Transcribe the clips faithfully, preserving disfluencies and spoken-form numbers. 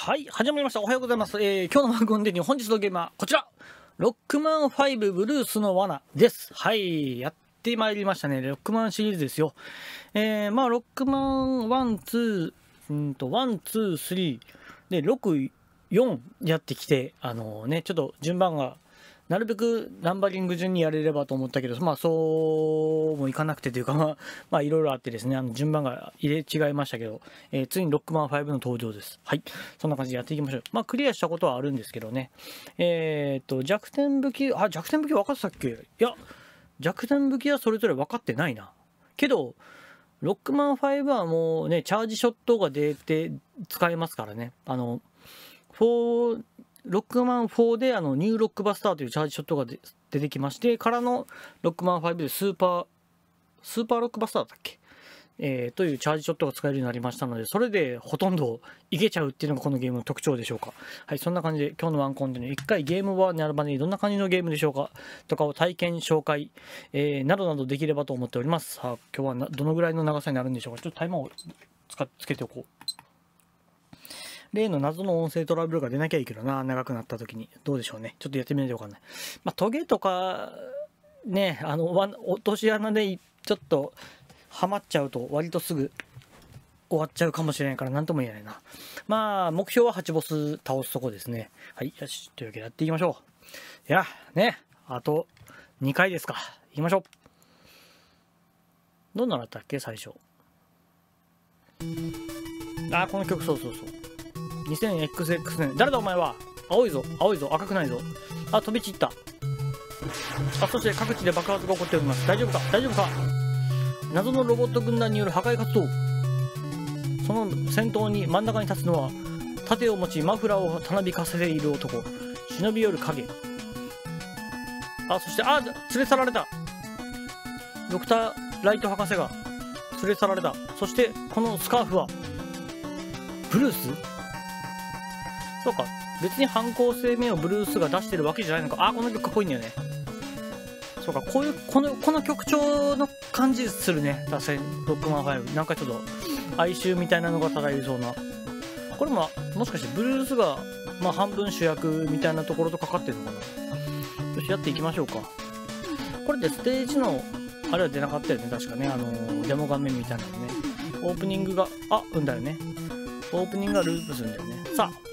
はい、始まりました。おはようございます。えー、今日の番組で本日のゲームはこちら、ロックマンファイブブルースの罠です。はい、やってまいりましたね。ロックマンシリーズですよ。えー、まあ、ロックマンワン、ツー、うんと、ワン、ツー、スリー、で、ろく、よんやってきて、あのー、ね、ちょっと順番が、なるべくナンバリング順にやれればと思ったけど、まあそうもいかなくてというか、まあ、まあいろいろあってですね、あの順番が入れ違いましたけど、えー、ついにロックマンファイブの登場です。はい。そんな感じでやっていきましょう。まあクリアしたことはあるんですけどね。えっと、弱点武器、あ、弱点武器分かってたっけ？いや、弱点武器はそれぞれ分かってないな。けど、ロックマンファイブはもうね、チャージショットが出て使えますからね。あの、フォー、ロックマンフォーであのニューロックバスターというチャージショットが出てきまして、からのロックマンファイブでスーパー、スーパーロックバスターだっけ、えー、というチャージショットが使えるようになりましたので、それでほとんどいけちゃうっていうのがこのゲームの特徴でしょうか。はい、そんな感じで今日のワンコンテンツ、いっかいゲームはになるまでにどんな感じのゲームでしょうかとかを体験、紹介、えー、などなどできればと思っております。さあ、今日はなどのぐらいの長さになるんでしょうか。ちょっとタイマーをつかつけておこう。例の謎の音声トラブルが出なきゃいいけどな、長くなった時に。どうでしょうね。ちょっとやってみないとわかんない。まあ、トゲとか、ね、あの、落とし穴でちょっとハマっちゃうと、割とすぐ終わっちゃうかもしれないから、なんとも言えないな。まあ、目標ははちボス倒すとこですね。はい、よし。というわけでやっていきましょう。いや、ね、あとにかいですか。いきましょう。どんなのだったっけ、最初。あ、この曲、そうそうそう。にせんエックスエックス 年。誰だお前は。青いぞ、青いぞ、赤くないぞ。あ、飛び散った。あ、そして各地で爆発が起こっております。大丈夫か大丈夫か。謎のロボット軍団による破壊活動。その先頭に真ん中に立つのは、盾を持ちマフラーをたなびかせている男。忍び寄る影。あ、そして、あ、連れ去られた。ドクター・ライト博士が連れ去られた。そして、このスカーフは、ブルース？そうか、別に犯行声明をブルースが出してるわけじゃないのか。あ、この曲かっこいいんだよね。そうか、こういうこのこの曲調の感じするね。確かにロックマンファイブなんかちょっと哀愁みたいなのが漂いそうな。これももしかしてブルースが、まあ、半分主役みたいなところとかかってるのかな。よし、やっていきましょうか。これでステージのあれは出なかったよね、確かね。あのー、デモ画面みたいなのね。オープニングがあうんだよね。オープニングがループするんだよね。さあ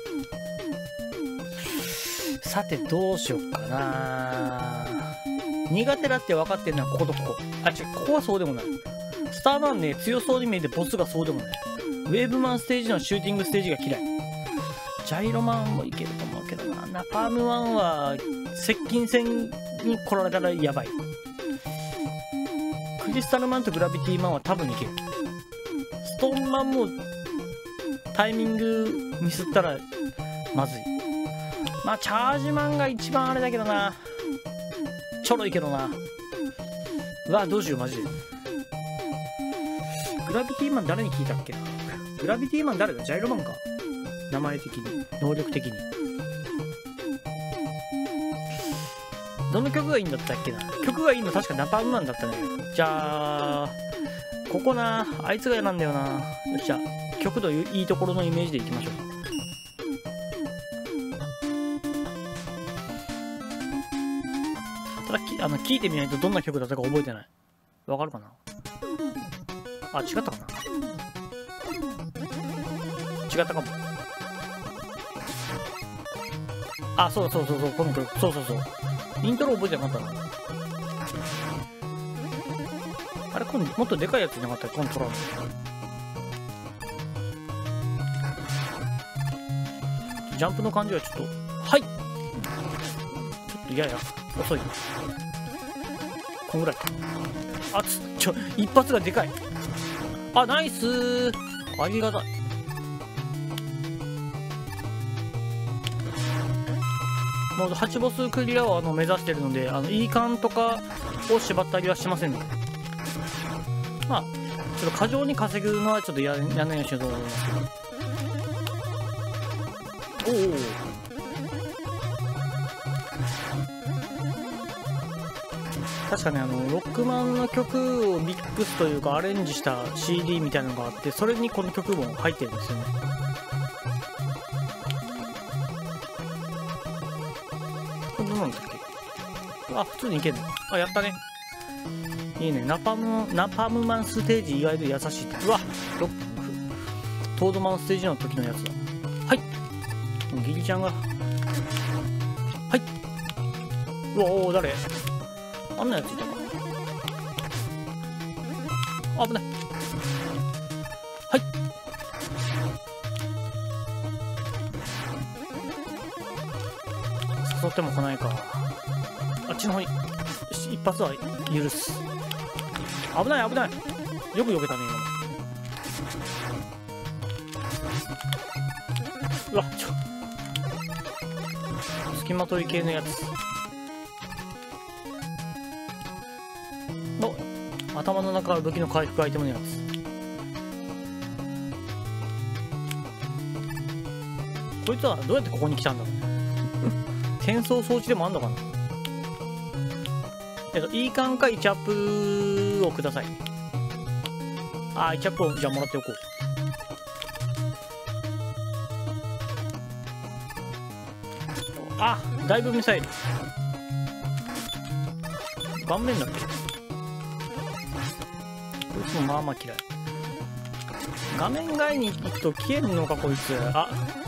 さてどうしよっかな。苦手だって分かってるのはこことここ。あ、違う、ここはそうでもない。スターマンね、強そうに見えてボスがそうでもない。ウェーブマンステージのシューティングステージが嫌い。ジャイロマンもいけると思うけどな。ナパームワンは接近戦に来られたらやばい。クリスタルマンとグラビティマンは多分いける。ストーンマンもタイミングミスったらまずい。まあチャージマンが一番あれだけどな。ちょろいけどな。うわ、どうしようマジで。グラビティマン誰に聞いたっけな。グラビティマン誰だ。ジャイロマンか、名前的に、能力的に。どの曲がいいんだったっけな。曲がいいの確かナパームマンだったね。じゃあここな、あいつが嫌なんだよな。よっしゃ、曲のいいところのイメージでいきましょうか。あの聞いてみないとどんな曲だったか覚えてない。わかるかな。あ、違ったかな。違ったかも。あ、そうそうそうそう、この曲、そうそうそう。イントロ覚えてなかったな。あれ、今度もっとでかいやつじゃなかったよ、コントロール。ジャンプの感じはちょっと、はい、ちょっとやや遅い。こんぐらいか。あつちょ一発がでかい。あ、ナイスー、ありがたい。もうはちボスクリアをあの目指してるので、あのいい感とかを縛ったりはしませんので、まあちょっと過剰に稼ぐのはちょっとややんないようにしようと思いますけど。おお、確かね、あのロックマンの曲をミックスというかアレンジした シーディー みたいなのがあって、それにこの曲も入ってるんですよね。 あ、普通にいけるの。あ、やったね。いいね。ナパム、ナパムマンステージ意外と優しいって。うわ、ロック、トードマンステージの時のやつだ。はい。ギリちゃんが。はい。うわ、おお、誰あんなやついたか。危ない。はい。誘っても来ないか。あっちの方に一発は許す。危ない危ない。よく避けたね今の。うわ、ちょ隙間取り系のやつ。お、頭の中から武器の回復アイテムのやつ。こいつはどうやってここに来たんだろう。転送装置でもあんのかな。えっと、いいカンかいちアップをください。あー、いちアップをじゃあもらっておこう。あ、だいぶミサイル。顔面だっけ。こいつもまあまあ嫌い。画面外に行くと消えるのかこいつ。あ、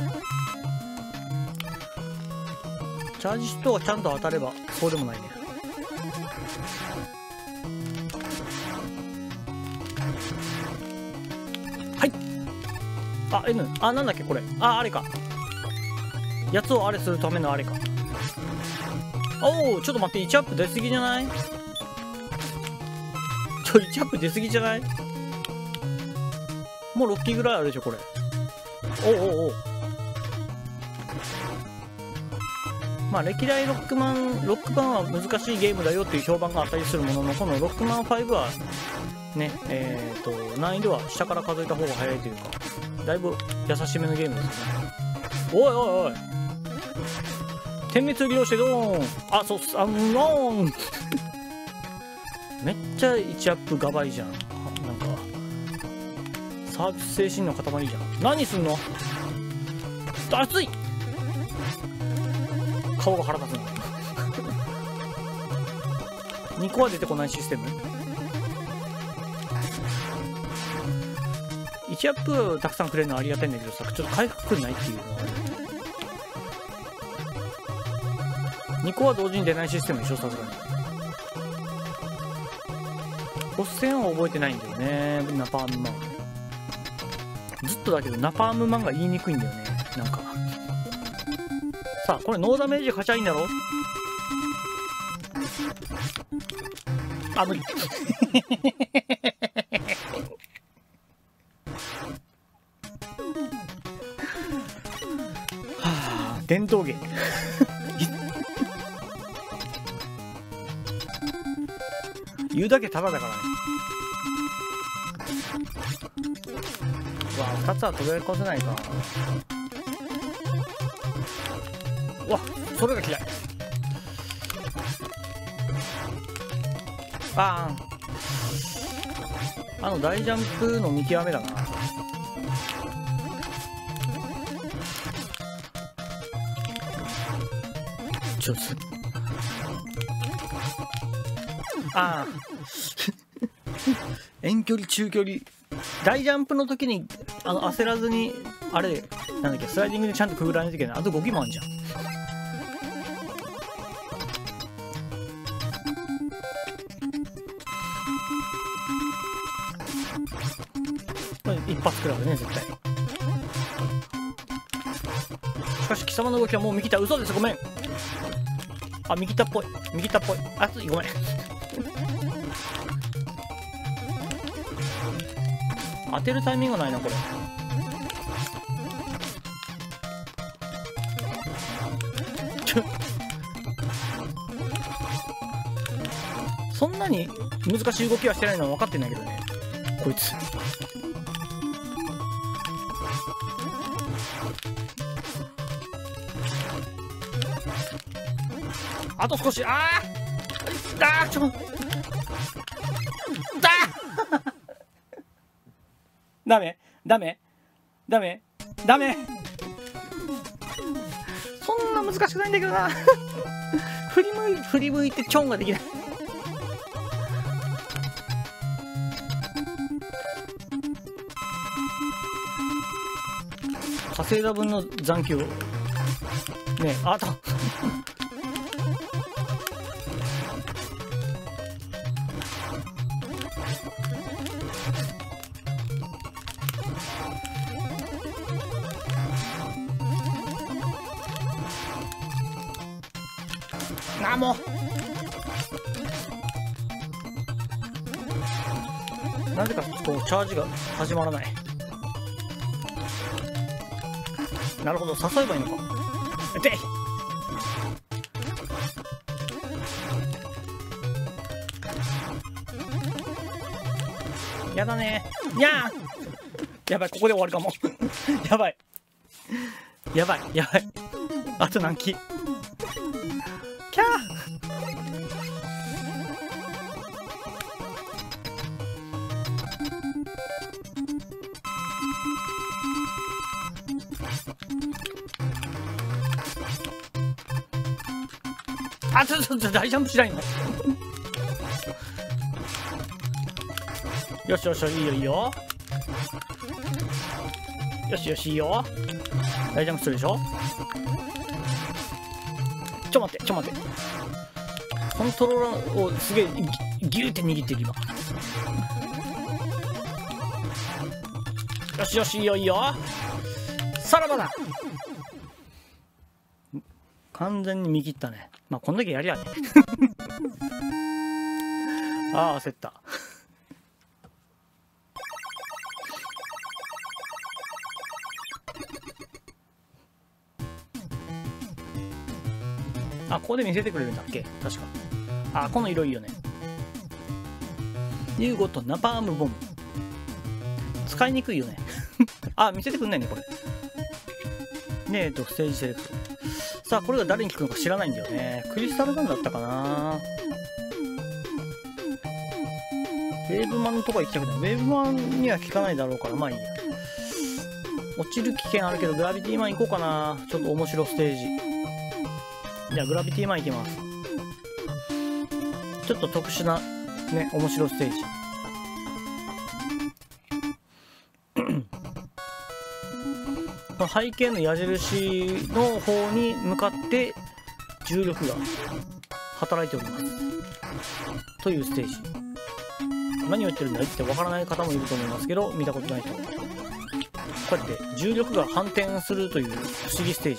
チャージシュトがちゃんと当たればそうでもないね。はい。あ、N。あ、なんだっけこれ。あ、あれか。やつをあれするためのあれか。おお、ちょっと待って、いちアップ出すぎじゃない？ちょ、いちアップ出すぎじゃない？もうろっ機ぐらいあるでしょこれ。おおおお。まあ歴代ロックマン、ロックマンは難しいゲームだよっていう評判があったりするものの、このロックマンファイブはね、えっと難易度は下から数えた方が早いというか、だいぶ優しめのゲームですよね。おいおいおい、点滅利用してドーン。あ、そうっす、あのーんめっちゃいちアップガバイじゃん。なんかサービス精神の塊じゃん。何すんの。熱い。顔が腹立つな。にこは出てこないシステム。いちアップたくさんくれるのはありがたいんだけどさ、ちょっと回復くんないっていうのはにこは同時に出ないシステムでしょ、さすがに。ボス戦は覚えてないんだよね、ナパームマン。ずっとだけどナパームマンが言いにくいんだよね、なんか。さあ、これノーダメージ勝ちゃいいんだろ。あ、無理。はあ、伝統芸。言うだけタダだからね。うわ、ふたつは取り越せないか。うわ、それが嫌い。バーン。あの大ジャンプの見極めだな。ちょっとああ遠距離中距離大ジャンプの時にあの焦らずにあれなんだっけ、スライディングでちゃんとくぐらないといけない。あとご機もあんじゃん。これ一発くらいあるね絶対。しかし貴様の動きはもう右手。嘘です、ごめん。あ、右手っぽい右手っぽい。あ、ついごめん。当てるタイミングがないなこれ。そんなに難しい動きはしてないのは分かってんだけどねこいつ。あと少し。あーあーちょだダメダメダメダメ。そんな難しくないんだけどな。 振り向い振り向いてチョンができない。稼いだ分の残機をねえ、あったあ、もうなぜかこうチャージが始まらない。なるほど、誘えばいいのか。でやだねー。にゃー、やばい、ここで終わるかもやばいやばいやばい、あと何機。キャー。あ、ちょちょちょ、大ジャンプしないのよしよしよし、いいよいいよ。よしよし、いいよ。大ジャンプするでしょ。ちょ待ってちょ待って、コントローラーをすげえギューって握ってる今。よしよし、いいよいいよ。さらばだ。完全に見切ったね。まあこんだけやりゃねああ焦ったあ、ここで見せてくれるんだっけ確か。あ、この色いいよね。ユーゴとナパームボム使いにくいよねあ、見せてくんないねこれねえと、ステージセレクト。さあこれが誰に効くのか知らないんだよね。クリスタルガンだったかな。ウェーブマンのとこは行きたくない。ウェーブマンには効かないだろうから、まあいいや。落ちる危険あるけどグラビティマン行こうかな。ちょっと面白ステージ。じゃあグラビティマン行きます。ちょっと特殊なね、面白ステージ背景の矢印の方に向かって重力が働いておりますというステージ。何を言ってるんだいってわからない方もいると思いますけど、見たことない人、こうやって重力が反転するという不思議ステージ。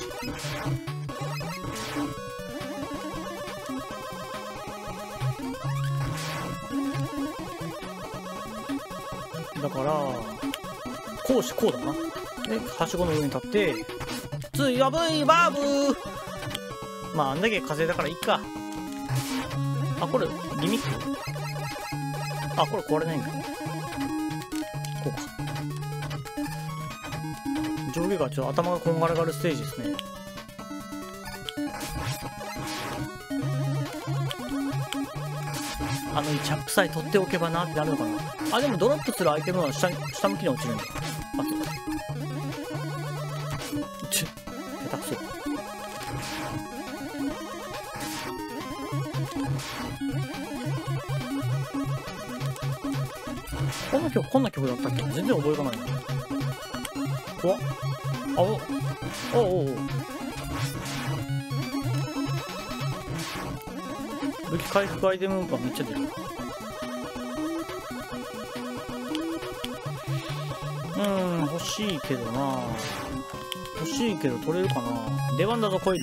だからこうしこうだな。ではしごの上に立ってつやぶいバーブー。まああんだけ風だからいいか。あ、これギミック。あ、これ壊れないんだ。こうか。上下がちょっと頭がこんがらがるステージですね。あのチャップさえ取っておけばなってなるのかな。あ、でもドロップするアイテムは下に下向きに落ちるんだ。あ、そうだ。ちょ、下手くそ。こんな曲、こんな曲だったっけ？全然覚えがないな。おあ、お、おおお武器回復アイテムがめっちゃ出る。うーん、欲しいけどな。欲しいけど取れるかな。出番だぞコイル。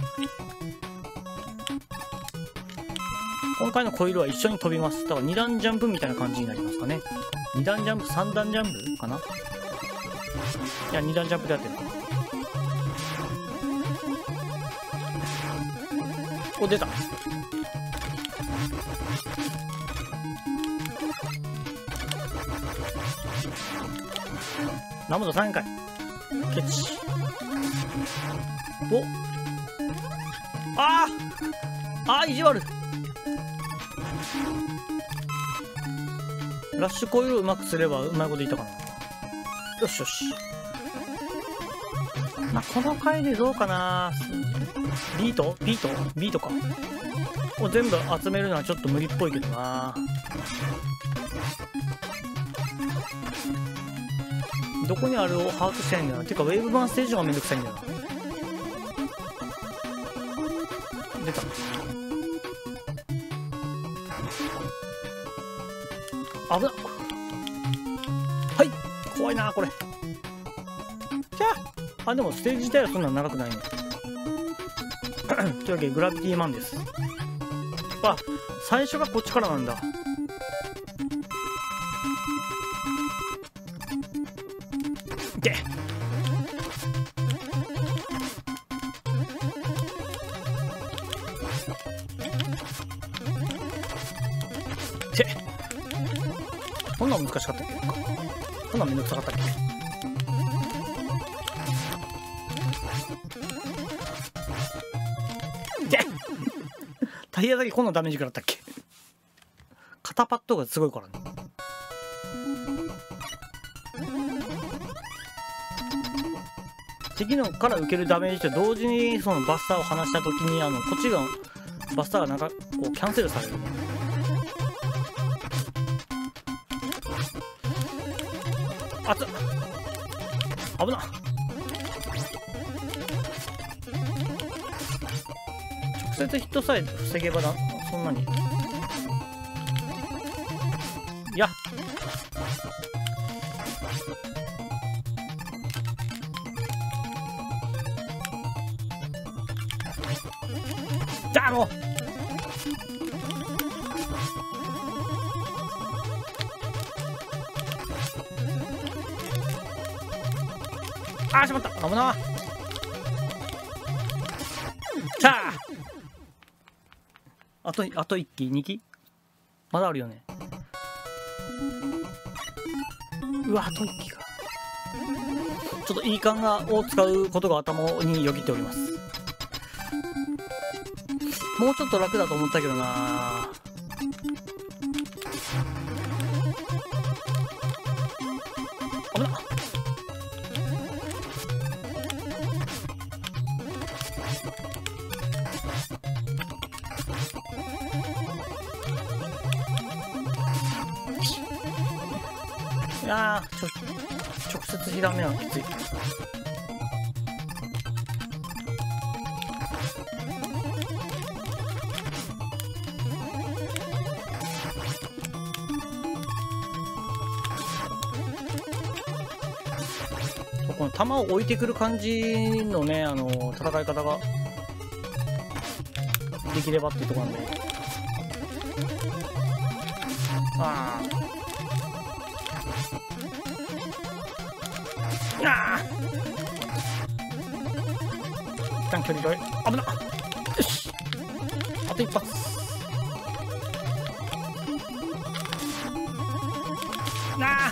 今回のコイルは一緒に飛びます。だからに段ジャンプみたいな感じになりますかね。に段ジャンプ、さん段ジャンプかな。いや、に段ジャンプでやってる。お、出た。ナムドさんかい。ケチ。おあーあー、意地悪。ラッシュコイルをうまくすればうまいこといったかな。よしよし。まあ、この回でどうかな。ビートビートビートか。 を全部集めるのはちょっと無理っぽいけどな。どこにあるを把握したいんだよな。てかウェーブ版ステージがめんどくさいんだよな。出た。危なっ。はい、怖いなこれ。じゃあ、あでもステージ自体はそんな長くないね。というわけでグラビティマンです。あ、最初がこっちからなんだ。でてこんなん難しかったっけ。こんなんめんどくさかったっけ。でタイヤだけこんなダメージ食らったっけ。肩パッドがすごいからね。敵のから受けるダメージと同時にそのバスターを離した時にあのこっちがバスターがなんかこうキャンセルされるね。あつっ危なっ。直接ヒットさえ防げばな、そんなにいやだろ。あーしまった。危な。さああとあといっきにきまだあるよね。うわあといっきか。ちょっといい感がを使うことが頭によぎっております。もうちょっと楽だと思ったけどな。危なっ。いやー、ちょ直接ひらめはきつい。この弾を置いてくる感じのね、あの戦い方ができればっていうところなんで。ああああ一旦距離取れ。危なっ。よしあと一発。なあ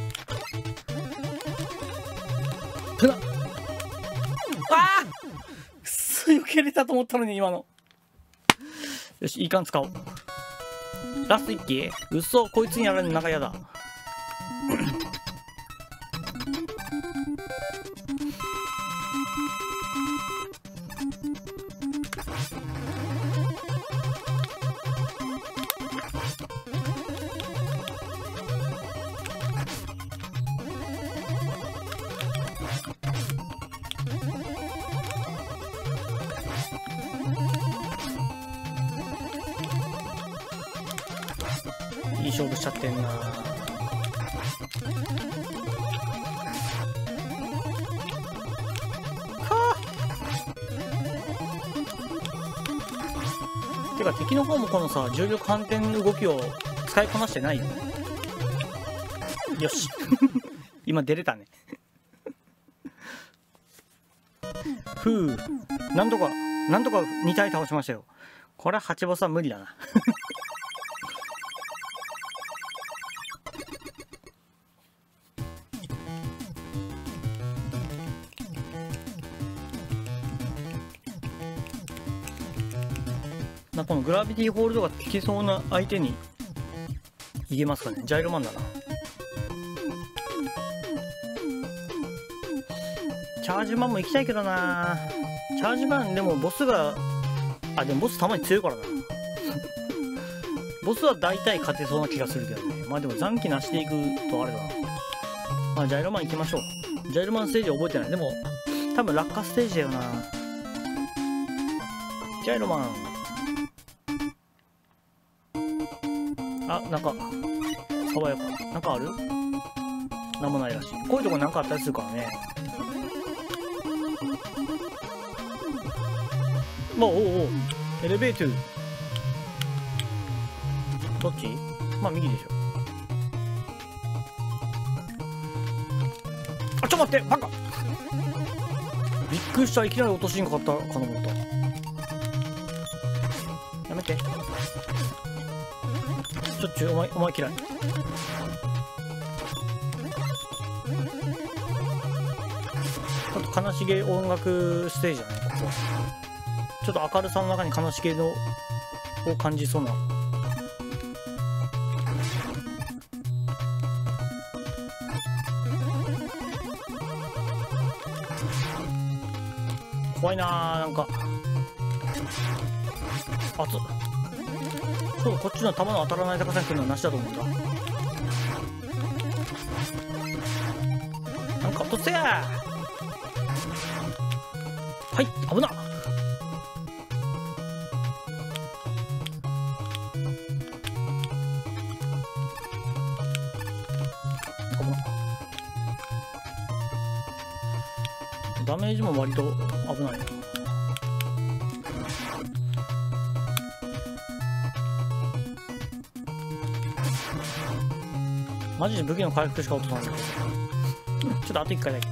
ぶなっ。ああくそ避けれたと思ったのに今の。よしいい感使おう。ラストいっき。うっそこいつにやられるのなんかやだ。いい勝負しちゃってんな。はあてか敵の方もこのさ重力反転の動きを使いこなしてないよ。よし今出れたねふうなんとかなんとかに体倒しましたよ。これははちボスは無理だなな。このグラビティホールドが効きそうな相手にいけますかね。ジャイロマンだな。チャージマンも行きたいけどな。チャージマンでもボスがあでもボスたまに強いからな。 ボスは大体勝てそうな気がするけどね。まあでも残機なしでいくとあれだな。まあジャイロマン行きましょう。ジャイロマンステージ覚えてない。でも多分落下ステージだよな。ジャイロマン。あ、なんか爽やか。なんかある？なんもないらしい。こういうとこなんかあったりするからね。おおおお、エレベーター。どっち？まあ右でしょ。あ、ちょっと待って、バカ。びっくりした。いきなり落としんかったかと思った。やめて。ちょっちゅう、お前お前嫌い。あと悲しげ音楽ステージだね、ここ。ちょっと明るさの中に悲しげのを感じそうな。怖いなー、なんか熱っ。そう、こっちの弾の当たらない高さに来るのはなしだと思うんだ。なんか落とせやー。はい、危なっ。ダメージも割と危ないな。マジで武器の回復しか落とさない。ちょっとあといっかいだけ。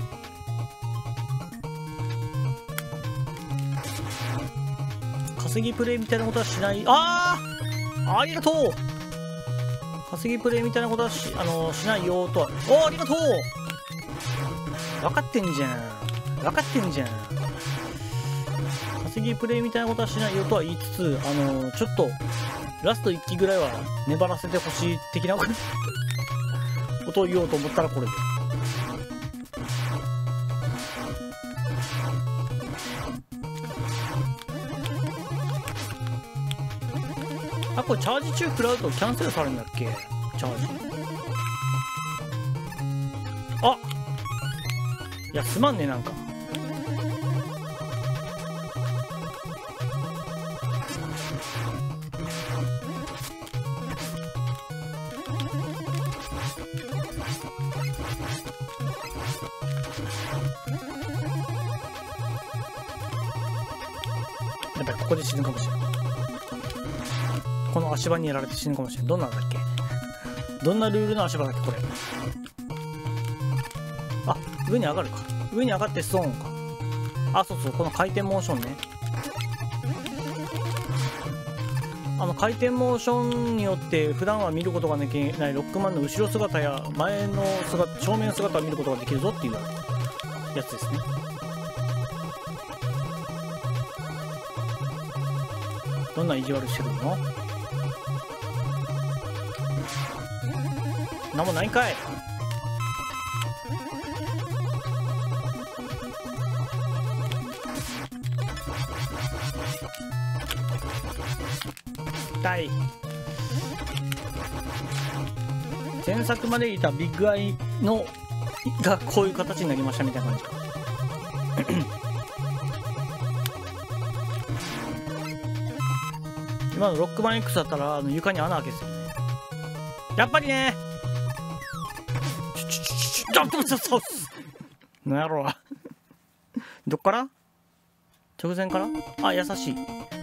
稼ぎプレイみたいなことはしない。ああ、ありがとう。稼ぎプレイみたいなことはし、あのしないよとは。おー、ありがとう。分かってんじゃん。分かってんじゃん。稼ぎプレイみたいなことはしないよとは言いつつ、あのー、ちょっとラストいっきぐらいは粘らせてほしい的なことを言おうと思ったらこれで。あ、これチャージ中食らうとキャンセルされるんだっけ？チャージ。あ、いやすまんね、なんか。やっぱりここで死ぬかもしれない。この足場にやられて死ぬかもしれない。どんなんだっけ？どんなルールの足場だっけこれ。あ、上に上がるか。上に上がってストーンか。あ、そうそう、この回転モーションね。あの回転モーションによって普段は見ることができないロックマンの後ろ姿や前の姿、正面姿を見ることができるぞっていうやつですね。どんな意地悪してくるの？なんもないんかい。痛い。前作までいたビッグアイのがこういう形になりましたみたいな感じか。今のロックマン X だったらあの床に穴開けてるね。やっぱりね。ちょちょちょちょちょっと待ってそうっす。なんやろう。どっから？直前から？あ、優しい。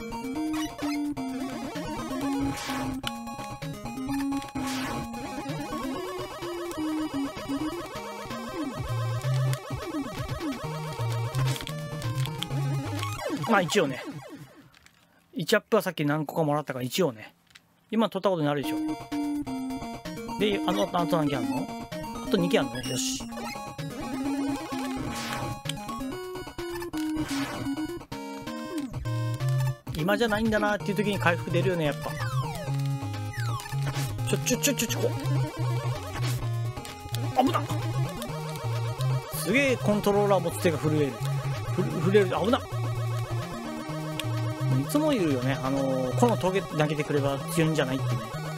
まあ一応ね、いちアップはさっき何個かもらったから一応ね、今取ったことになるでしょ。で、あの、あと何件あんの？あとにけんあんのね。よし。今じゃないんだなっていう時に回復出るよね、やっぱ。ちょちょちょちょちょ、あぶなっ。すげえコントローラー持つ手が震える。ふ震える。危なっ。いつも言うよね、あのー、この峠投げてくれば強いんじゃないってね。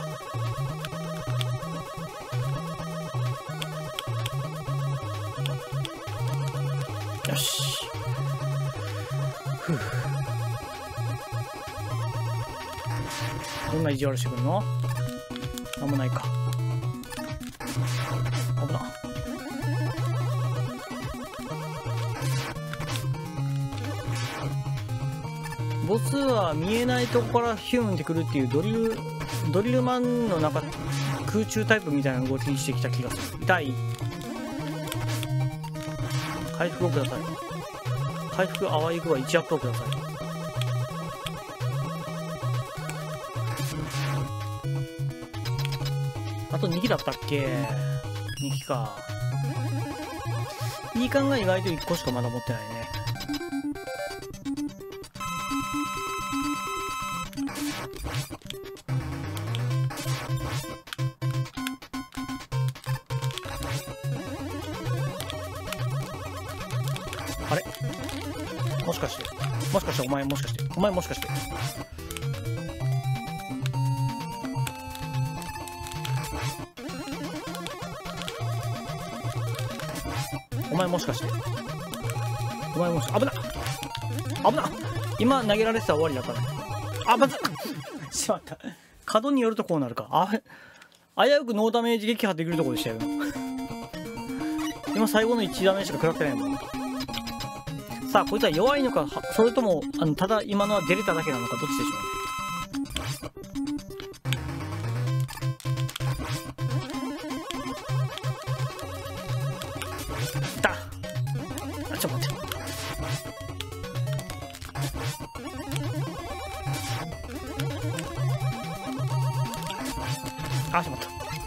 よし。ふう。どんな意地悪してくるの？なんもないか。危な。ボスは見えないとこからヒューンってくるっていうドリルドリルマンの中空中タイプみたいな動きにしてきた気がする。痛い。回復をください。回復淡い具合いちアップをください。あとにきだったっけ？にきか。いい感が意外といっこしかまだ持ってないね。あれ？もしかして、もしかしてお前もしかして、お前もしかして。お前もしかして。お前もしかして。危な！危な！今投げられてたら終わりだから。あ、まずっしまった。角によるとこうなるか。あ、危うくノーダメージ撃破できるところでしたよ。今最後のいちダメージしか食らってないもん。さあ、こいつは弱いのか、それとも、あの、ただ今のは出れただけなのか、どっちでしょう。いた！あ、ちょっと待って。あ、しまった。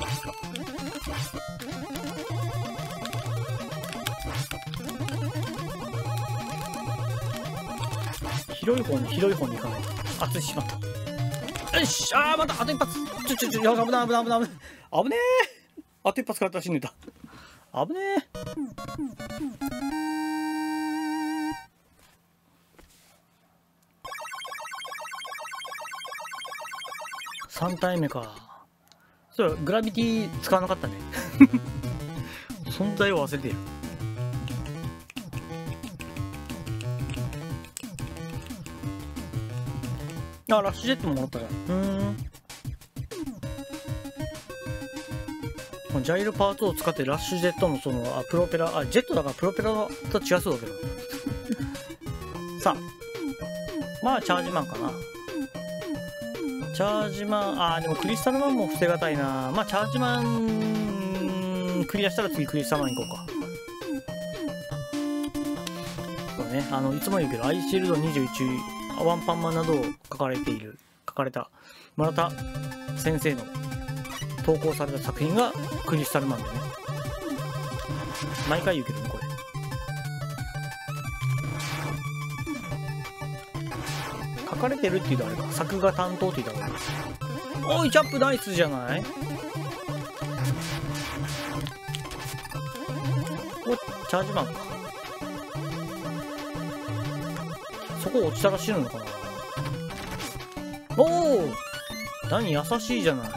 広い方に広い方に行かないと。あ、ついしまった。よし、あー、またあと一発。ちょちょちょ、危ない危ない危ない危ない危ねえ。あと一発食らったら死んでた。危ねえ。さん体目か。そう、グラビティ使わなかったね。存在を忘れてる。あ、ラッシュジェットももらったじゃん。うーん。このジャイロパーツを使ってラッシュジェットのその、あ、プロペラ、あ、ジェットだからプロペラと違うそうだけど。さあ。まあ、チャージマンかな。チャージマン、あー、でもクリスタルマンも防がたいな。まあ、チャージマン、クリアしたら次クリスタルマン行こうか。そうね、あの、いつも言うけど、アイシールドにじゅういち、ワンパンマンなどを書かれている、書かれた、村田先生の投稿された作品がクリスタルマンでね。毎回言うけどね、これ。書かれてるって言うとあれか、作画担当って言った方がいい。おい、ジャンプナイスじゃない？お、チャージマンか。そこ落ちたら死ぬのかな。おお、何優しいじゃない。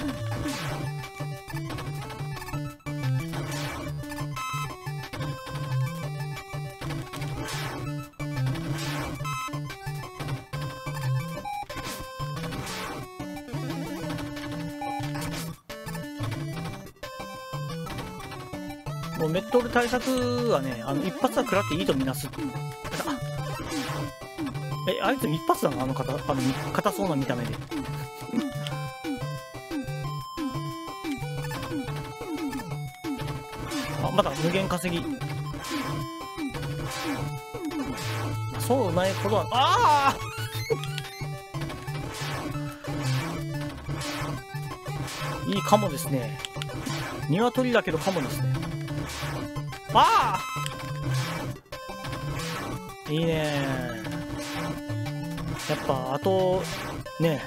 もうメットル対策はね、あの一発は食らっていいとみなす。え、あいつ一発だな、あの硬、あの硬そうな見た目で。あ、まだ無限稼ぎ。そうないことは、ああいいカモですね。鶏だけどカモですね。ああいいね。やっぱあとね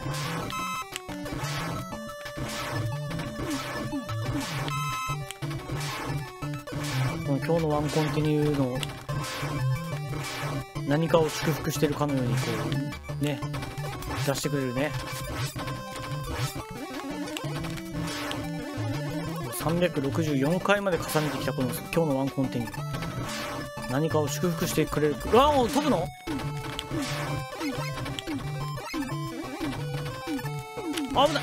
この今日のワンコンティニューの何かを祝福してるかのようにこうね出してくれるね。 さんびゃくろくじゅうよんかいまで重ねてきたこの今日のワンコンティニュー、何かを祝福してくれる。うわもう飛ぶの？危ない。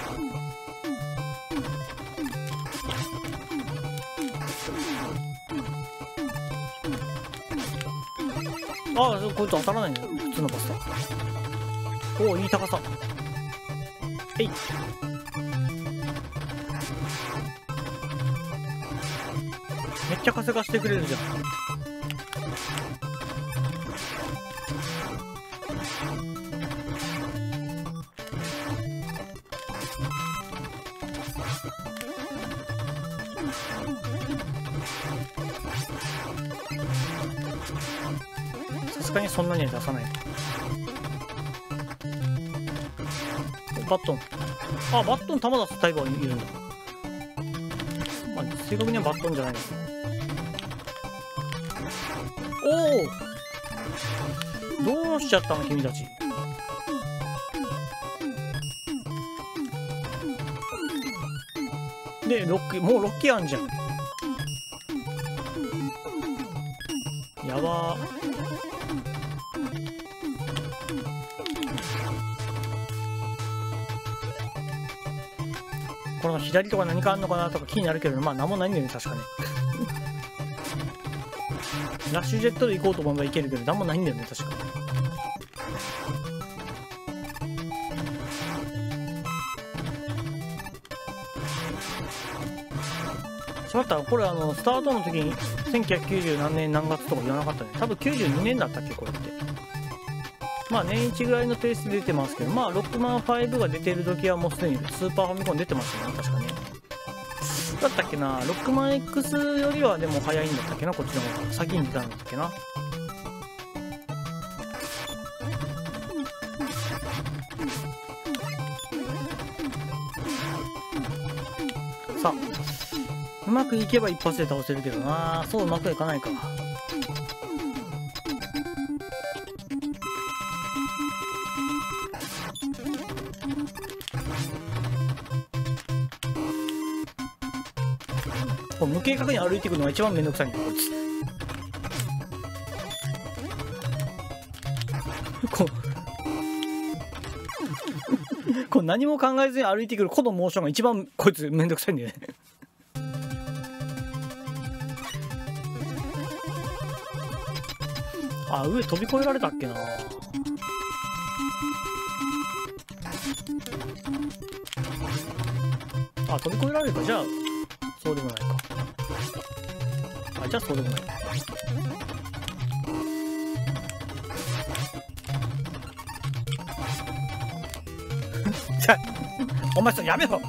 ああ、こいつ当たらないんだよ、普通のパスだ。おお、いい高さ。えい。めっちゃ稼がしてくれるじゃん。さすがにそんなには出さない。バットン。あ、バットン球出すタイプはいるんだ。まあ、正確にはバットンじゃないです。おお、どうしちゃったの君たち。でロッキー、もうロッキーあんじゃん。やばー。この左とか何かあんのかなとか気になるけど、まあ何もないんだよね、確かに。ラッシュジェットで行こうと思えばいけるけど、何もないんだよね、確か。しまった、これあの、スタートの時にせんきゅうひゃくきゅうじゅう何年何月とか言わなかったね。多分きゅうじゅうにねんだったっけ、これって。まあ年一ぐらいのペースで出てますけど、まあロックマンファイブが出てる時はもうすでにスーパーファミコン出てましたね、確かね。だったっけな、ロックマン X よりはでも早いんだったっけな、こっちの方が。先に出たんだったっけな。さあ、うまくいけば一発で倒せるけどな、そううまくいかないか。こう無計画に歩いていくのが一番めんどくさいんだよ、こいつ。こうこう何も考えずに歩いてくるこのモーションが一番こいつめんどくさいんだよね。あ、上飛び越えられたっけな。あ、飛び越えられるか。じゃあそうでもないか。あ、じゃあそうでもない。じゃあお前それやめろ。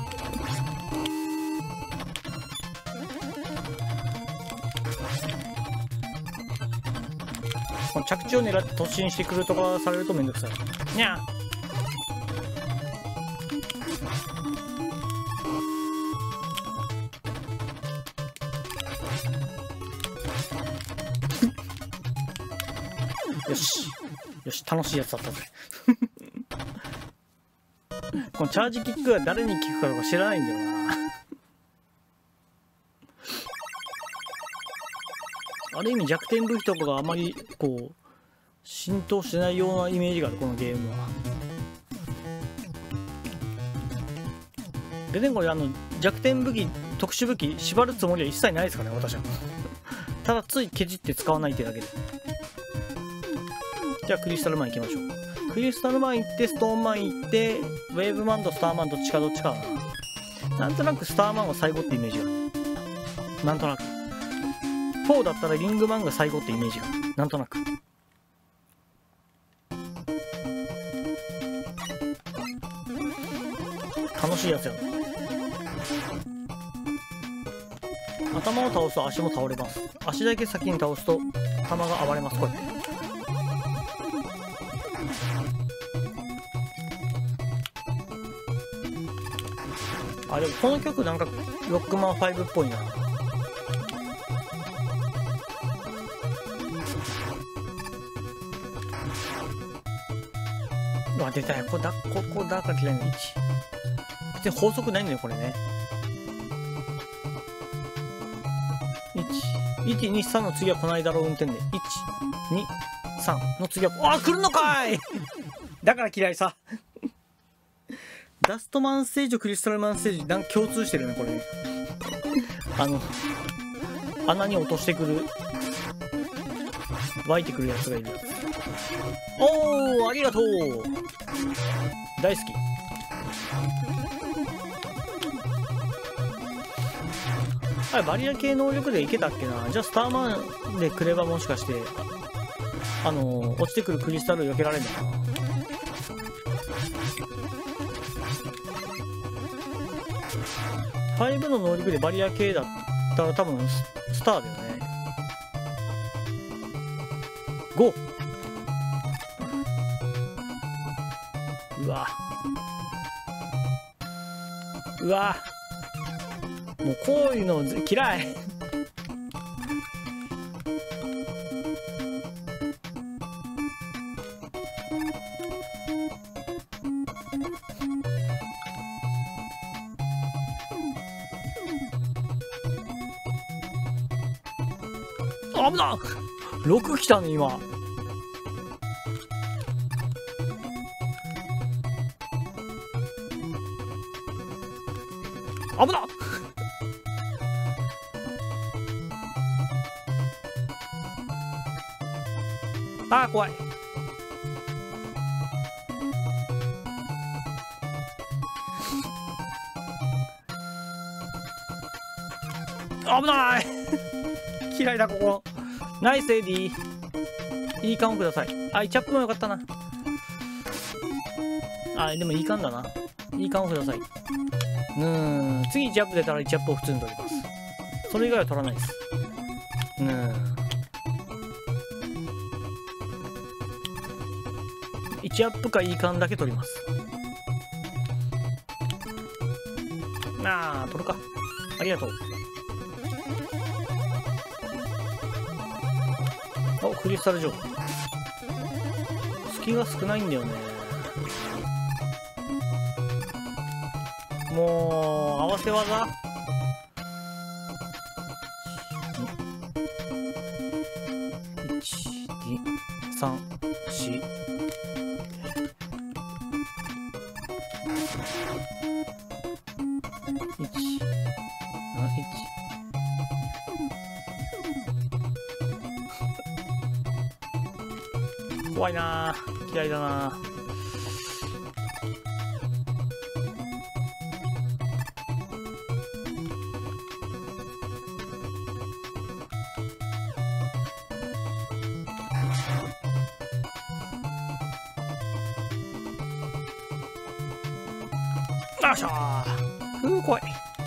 この着地を狙って突進してくるとかされるとめんどくさい。にゃー。よしよし、楽しいやつだったぜ。このチャージキックが誰に効くかとか知らないんだよな。ある意味弱点武器とかがあまりこう浸透してないようなイメージがある、このゲームは。でね、これあの弱点武器、特殊武器縛るつもりは一切ないですからね、私は。ただついケチって使わないってだけで。じゃあクリスタルマン行きましょう。クリスタルマン行ってストーンマン行ってウェーブマンとスターマンどっちかどっちかだな。なんとなくスターマンが最後ってイメージがある。なんとなくフォーだったらリングマンが最後ってイメージがある。なんとなく楽しいやつやな。頭を倒すと足も倒れます。足だけ先に倒すと弾が暴れます。こうやって。あ、でもこの曲なんかロックマンファイブっぽいな。うわ、出たよ。ここだ、ここだから嫌いな位置。別に法則ないんだよ、これね。 いち、に、さんの次はこないだろう運転で。いち、に、さんの次は、あー来るのかいだから嫌いさ。ダストマンステージとクリスタルマンステージ、なんか共通してるね、これ。あの、穴に落としてくる、湧いてくるやつがいるやつ。おー、ありがとう大好き。あれ、バリア系能力でいけたっけな。じゃあ、スターマンでくればもしかして、あのー、落ちてくるクリスタルを避けられるのかな。ごの能力でバリア系だったら多分スターだよね。ご。うわうわもうこういうの嫌い。危なっろく来たね今。危なっあー怖い。危ない嫌いだここ。ナイスエディ。いい缶をください。あ、イチャップもよかったな。あ、でもいい缶だな。いい缶をください。うーん。次イチャップ出たらイチャップを普通に取ります。それ以外は取らないです。うーん。いちアップかいい缶だけ取ります。ああ、取るか。ありがとう。お、クリスタルジョー。隙が少ないんだよね。もう、合わせ技いち、に、さん、よん。いち、なな、いち。怖いなぁ。嫌いだなぁ。よっしゃー。うー怖い。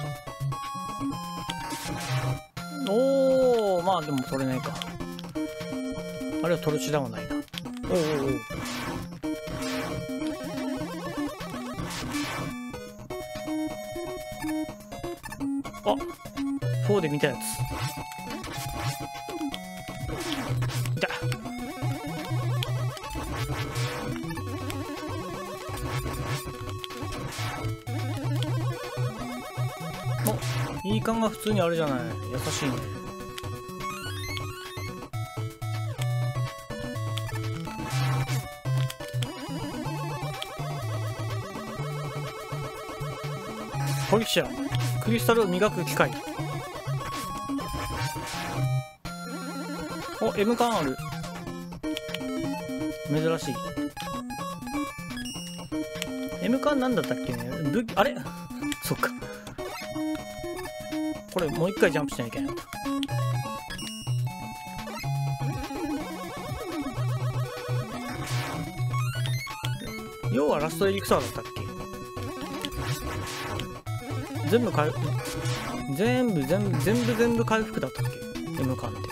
おー、まあでも取れないか。あれは取る手段はないな。おーおーおー。あ、フォーで見たやつ。いた。お、いい感が普通にあるじゃない。優しいね。ポリキシャー、クリスタルを磨く機械。お、エム 缶ある。珍しい。エム 缶なんだったっけね。武器、あれそっか。これもう一回ジャンプしなきゃいけないんだ。要はラストエリクサーだったっけ。全部回全部全部全部全部回復だったっけ M 缶って。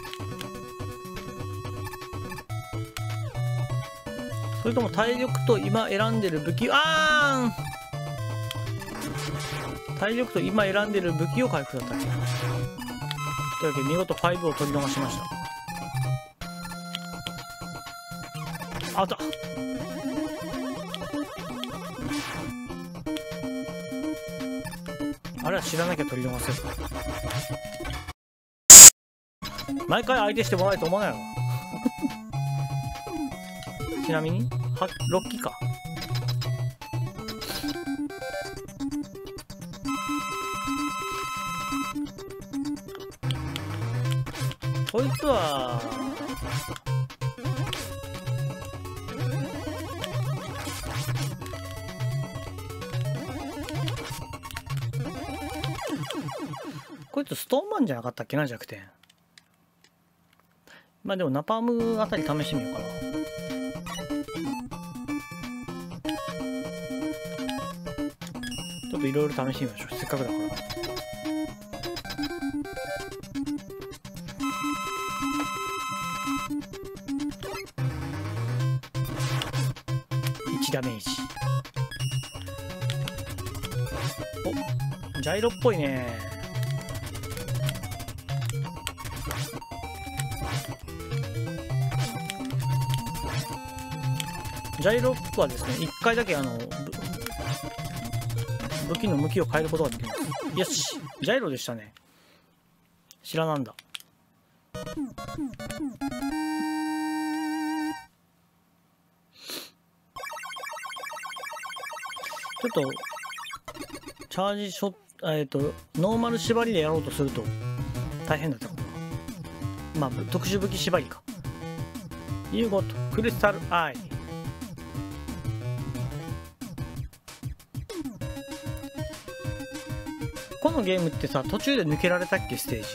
それとも体力と今選んでる武器、あーん体力と今選んでる武器を回復だったっけ。というわけで見事ごを取り逃しました。あった。あれは知らなきゃ取り逃せるか。 毎回相手してもらえると思わないのちなみにはろっきか。こいつはこいつストーンマンじゃなかったっけな、弱点。まあでもナパームあたり試してみようかな。ちょっといろいろ試してみましょう、せっかくだから。いちダメージ。お、ジャイロっぽいね。ジャイロップはですね、いっかいだけあの武器の向きを変えることができます。よし、ジャイロでしたね。知らなんだ。ちょっとチャージショット、えっとノーマル縛りでやろうとすると大変だったかな。まあ特殊武器縛りか。You got Crystal Eye。このゲームってさ、途中で抜けられたっけ、ステージ。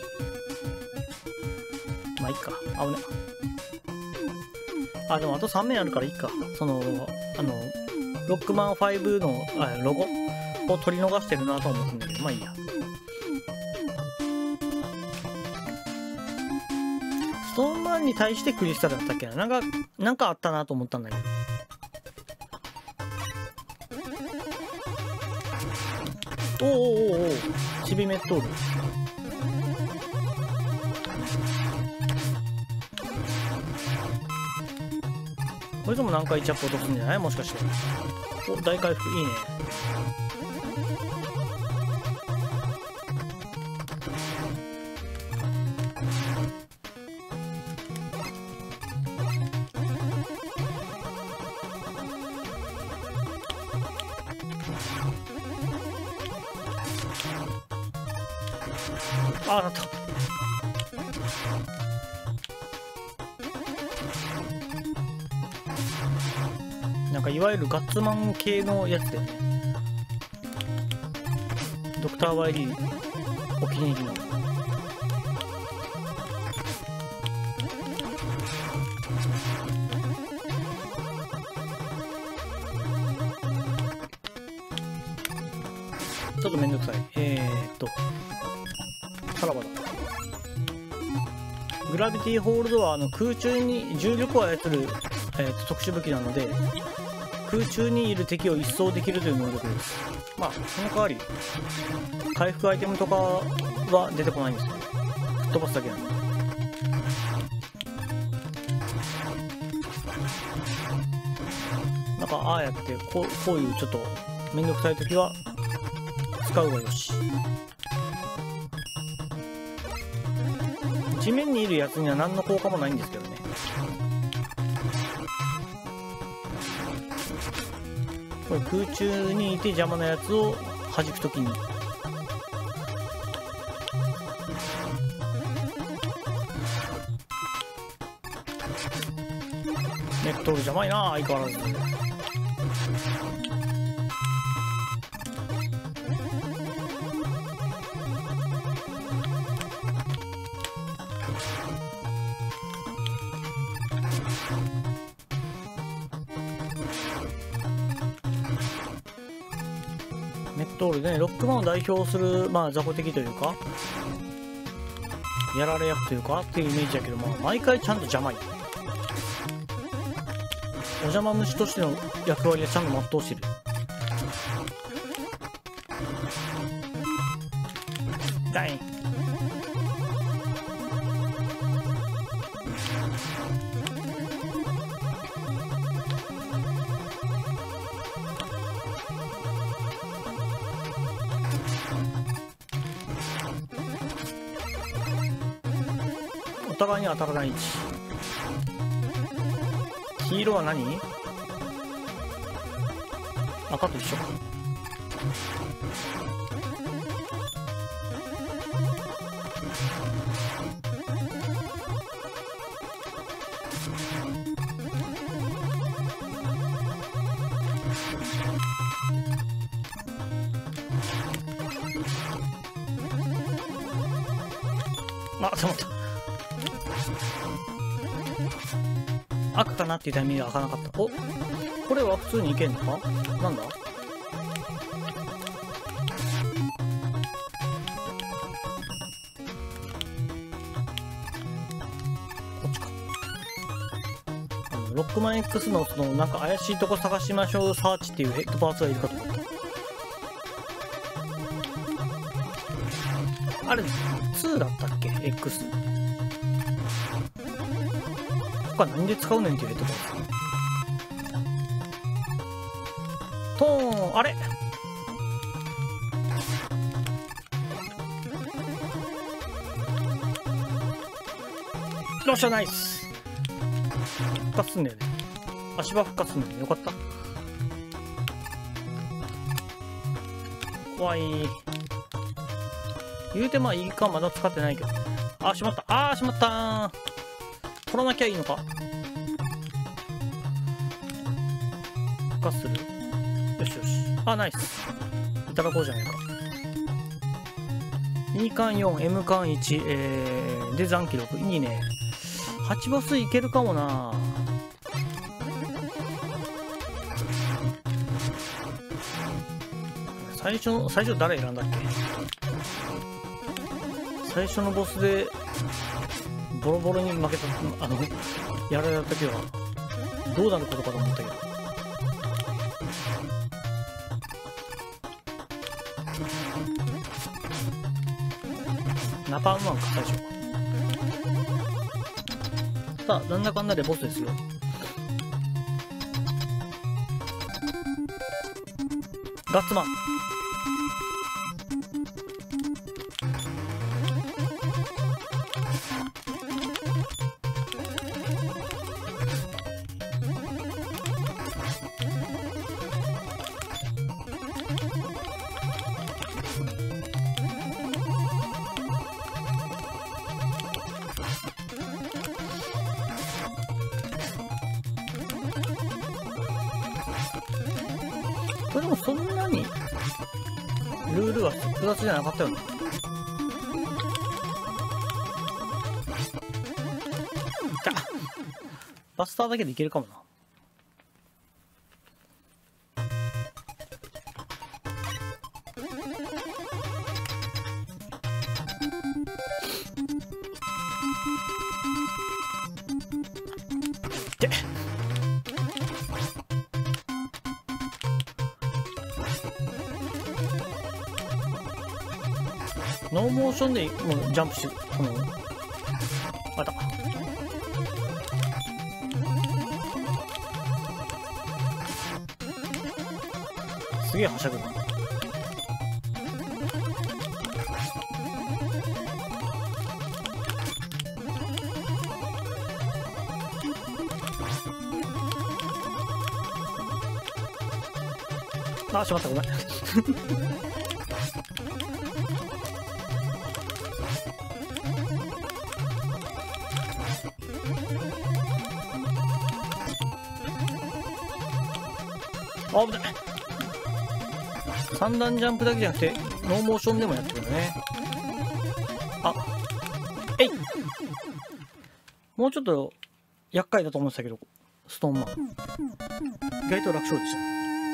まあいいか。危ね。あ、でもあとさん面あるからいいか。その、あの、ロックマンファイブのあロゴを取り逃してるなと思ってんだけど、まあいいや。ストーンマンに対してクリスタルだったっけな。なんか、なんかあったなと思ったんだけど。おおおおおチビメットール。これでも何回チャップ落とすんじゃない、もしかして。お、大回復いいね。ああ、なった。なんかいわゆるガッツマン系のやつだよね。ドクター ワイリー お気に入りの。ちょっとめんどくさい。えーっとさらばだ。グラビティホールドはあの空中に重力を操る、えー、と特殊武器なので、空中にいる敵を一掃できるという能力です。まあその代わり回復アイテムとかは出てこないんですよ。吹っ飛ばすだけなんで。なんかああやってこう、こういうちょっとめんどくさい時は使うがよし。地面にいるやつには何の効果もないんですけどね。これ空中にいて邪魔なやつを弾くときにネットール邪魔いな、相変わらず。メットールでね、ロックマンを代表する、まあ、雑魚敵というか、やられ役というかっていうイメージだけど、まあ、毎回ちゃんと邪魔い。お邪魔虫としての役割はちゃんと全うしてる。ダイン。 お互いに当たらない位置。黄色は何？赤と一緒か。あ、止まった。赤かなっていうタイミングが開かなかった。お、これは普通にいけんのか？なんだ？こっちか。あのロックマン X のそのなんか怪しいとこ探しましょうサーチっていうヘッドパーツがいるかと思った。あれツーだったっけ X。 他何で使うねんっていうヘッドパーツ。トーン、あれよっしゃ、ナイス。復活すんだよね。足場復活すんだよね。よかった。怖い。言うてまあいいか、まだ使ってないけど。あー、しまった。あー、しまったー。取らなきゃいいのか。復活する。よしよし。あ、ナイス。いただこうじゃないか。に巻よん、エム 巻いち、えー、で残機ろく。いいね。はちボスいけるかもな。最初の、最初誰選んだっけ？最初のボスでボロボロに負けた、あの、やられた時はどうなることかと思ったけど。ナパームワンか、最初。さあ、なんだかんだでボスですよ。ガッツマン。これもそんなにルールは複雑じゃなかったよね。じゃあバスターだけでいけるかもな。でノーモーションでもうジャンプして、この、また。すげえはしゃぐな。あ、しまった、ごめん。あ、危ない。さん段ジャンプだけじゃなくてノーモーションでもやってるよね。あ、えい。もうちょっと厄介だと思ってたけど、ストーンマン意外と楽勝でした。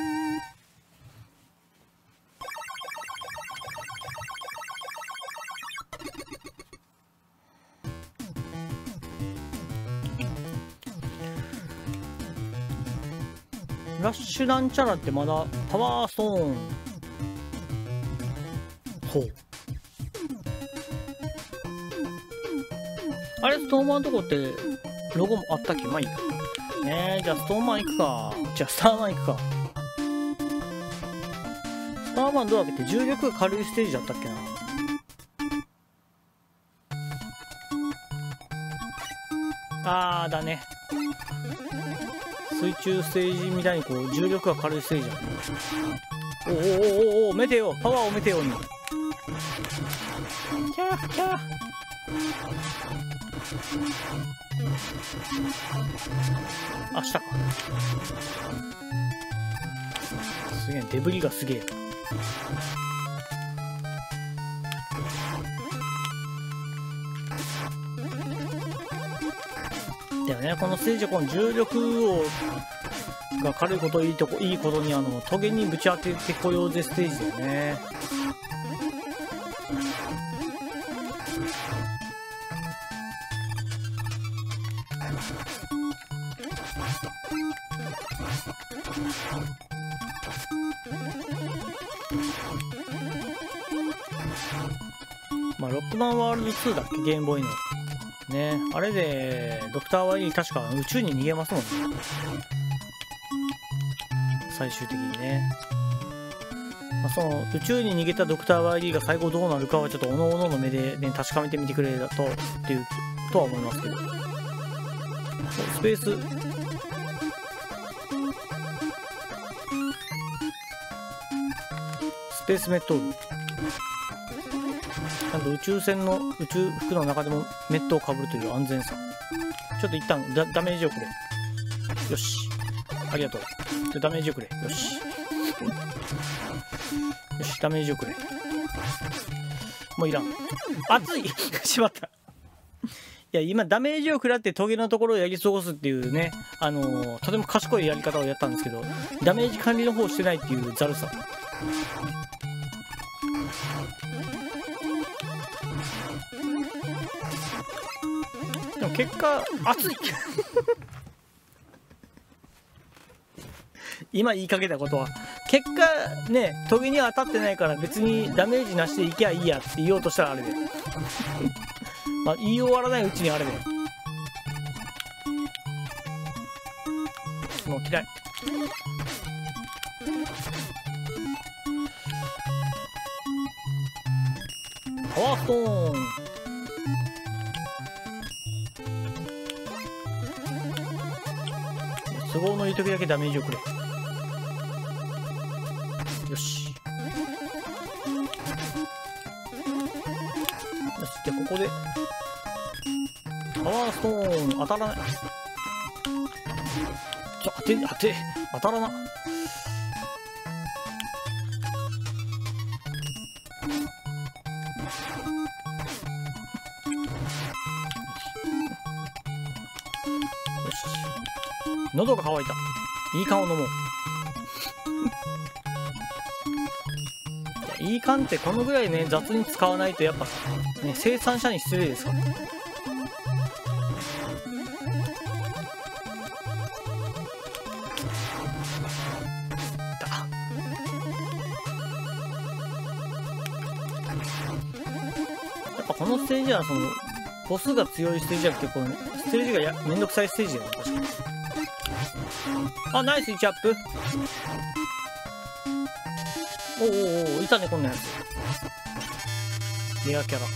ラッシュなんちゃらってまだパワーストーン。ほう。あれ、ストーンマンのとこってロゴもあったっけ？まあいいや。えー、じゃあストーンマン行くか。じゃあスターマン行くか。スターマンどうだっけ？重力が軽いステージだったっけな。 あーだね。水中ステージみたいにこう重力が軽いステージだね。おおおおおメテオ、パワーをメテオに。キャーキャー。あ、下か。すげえ、デブリがすげえ。だよね、このステージはこの重力をが軽いこといいとこいいことにあのトゲにぶち当ててこようぜステージだよね。まあロックマンワールドツーだっけ、ゲームボーイのね。あれでドクターワイリー確か宇宙に逃げますもんね、最終的にね。まあ、その宇宙に逃げたドクターワイリーが最後どうなるかはちょっとおのおのの目で、ね、確かめてみてくれたとっていうとは思いますけど。スペーススペースメットール、ちゃんと宇宙船の宇宙服の中でもメットをかぶるという安全さ。ちょっと一旦ダダメージをくれ。よし、ありがとう。でダメージをくれ。よしよし、ダメージをくれ。もういらん。熱いしまった。いや、今ダメージを食らってトゲのところをやり過ごすっていうね、あのー、とても賢いやり方をやったんですけど、ダメージ管理の方をしてないっていうざるさ。でも結果熱い今言いかけたことは結果ね、トゲには当たってないから別にダメージなしでいきゃいいやって言おうとしたらあれでまあ言い終わらないうちにあれでもう嫌い。パワーストーン。都合のいい時だけダメージをくれ。よし。よし、でここでパワーストーン当たらない。ちょ当て当て当たらな。喉が渇いた。いい缶を飲もう。いい缶ってこのぐらいね雑に使わないとやっぱね生産者に失礼ですからね。やっぱこのステージはそのボスが強いステージじゃなくて、このステージがやめんどくさいステージだよね、確かに。あ、ナイスいちアップ。おおおお、いたねこんなやつ。レアキャラ。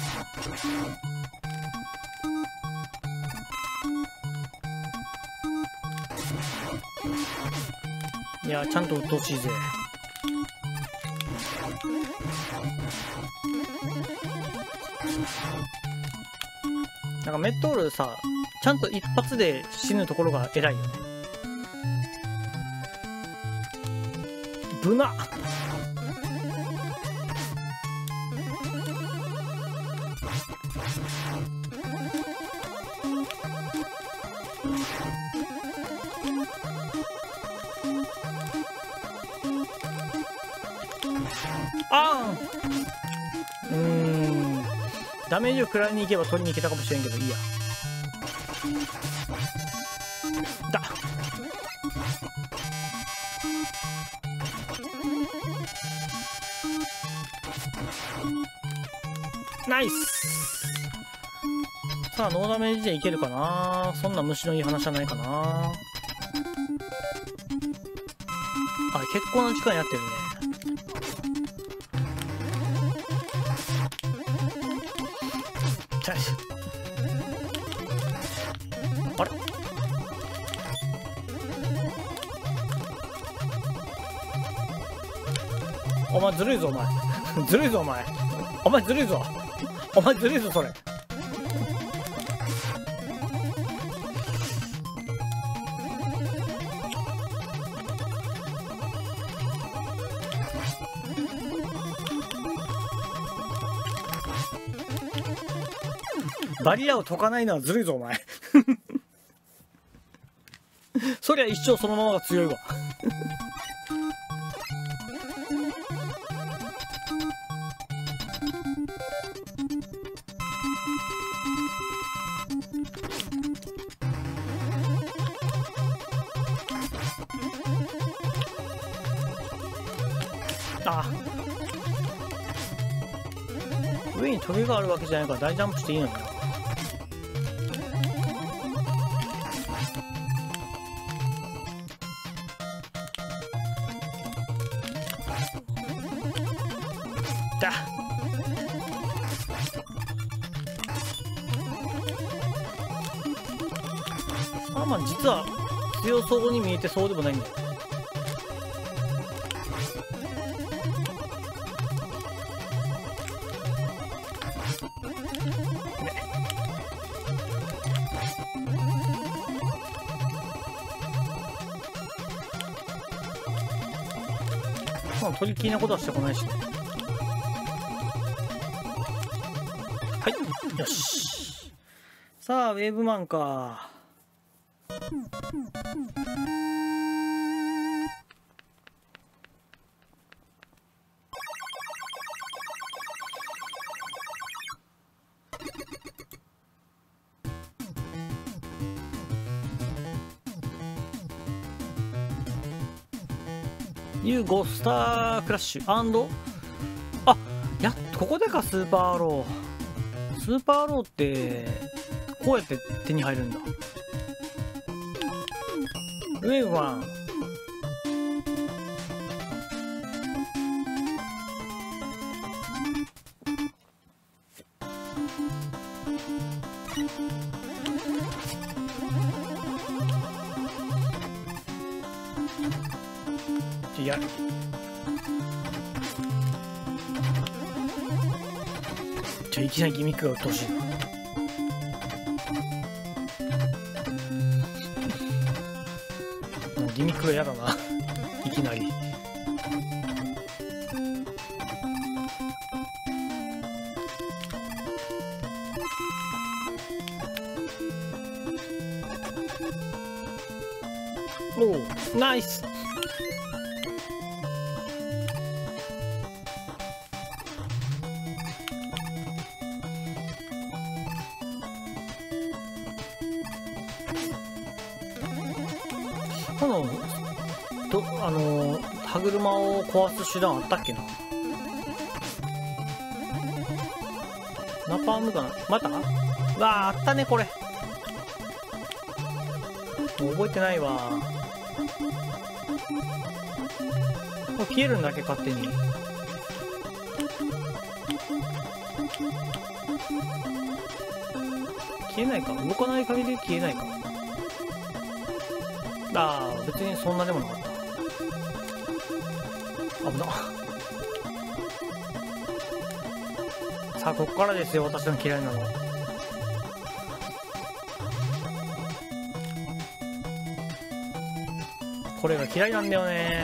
いや、ちゃんとうっとうしいぜ。なんかメットールさ、ちゃんと一発で死ぬところが偉いよね。ブナ。あーん。うーん。ダメージを食らいに行けば取りに行けたかもしれんけどいいや。だ。ナイス。さあノーダメージでいけるかな。そんな虫のいい話じゃないかな。あ、結構な時間やってるね。 あれ、お前ずるいぞお前ずるいぞお前お前ずるいぞお前ずるいぞそれ。バリアを解かないのはずるいぞお前そりゃ一生そのままが強いわあ、上にトゲがあるわけじゃないから大ジャンプしていいのにな。だあ、まあ実は強そうに見えてそうでもないんだよ。まあトリッキーなことはしてこないしね。はい、よし。さあウェーブマンか。ユーゴスタークラッシュアンド、あ、やっここでか。スーパーアロー、スーパーアローってこうやって手に入るんだ。ウェーブワン、いや、ちょいきなりギミックがうっとうしいな。ギミックが嫌だないきなり。おお、ナイス。このどあの歯車を壊す手段あったっけな。ナパームかな、また。わあ、あったねこれ。もう覚えてないわ。これ消えるんだっけ勝手に。消えないか、動かない限り消えないか。ああ、別にそんなでもなかった。危な。さあここからですよ、私の嫌いなの。これが嫌いなんだよね。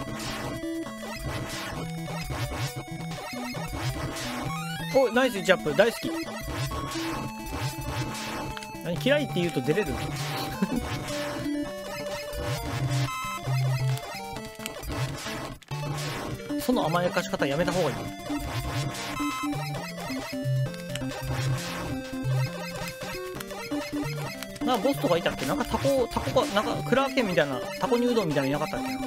お、ナイスいちアップ大好き。何嫌いって言うと出れるその甘やかし方やめた方がいい。な、ボスとかいたっけ。なんかタコタコがなんかクラーケンみたいな、タコニュードンみたいなのいなかったっけ。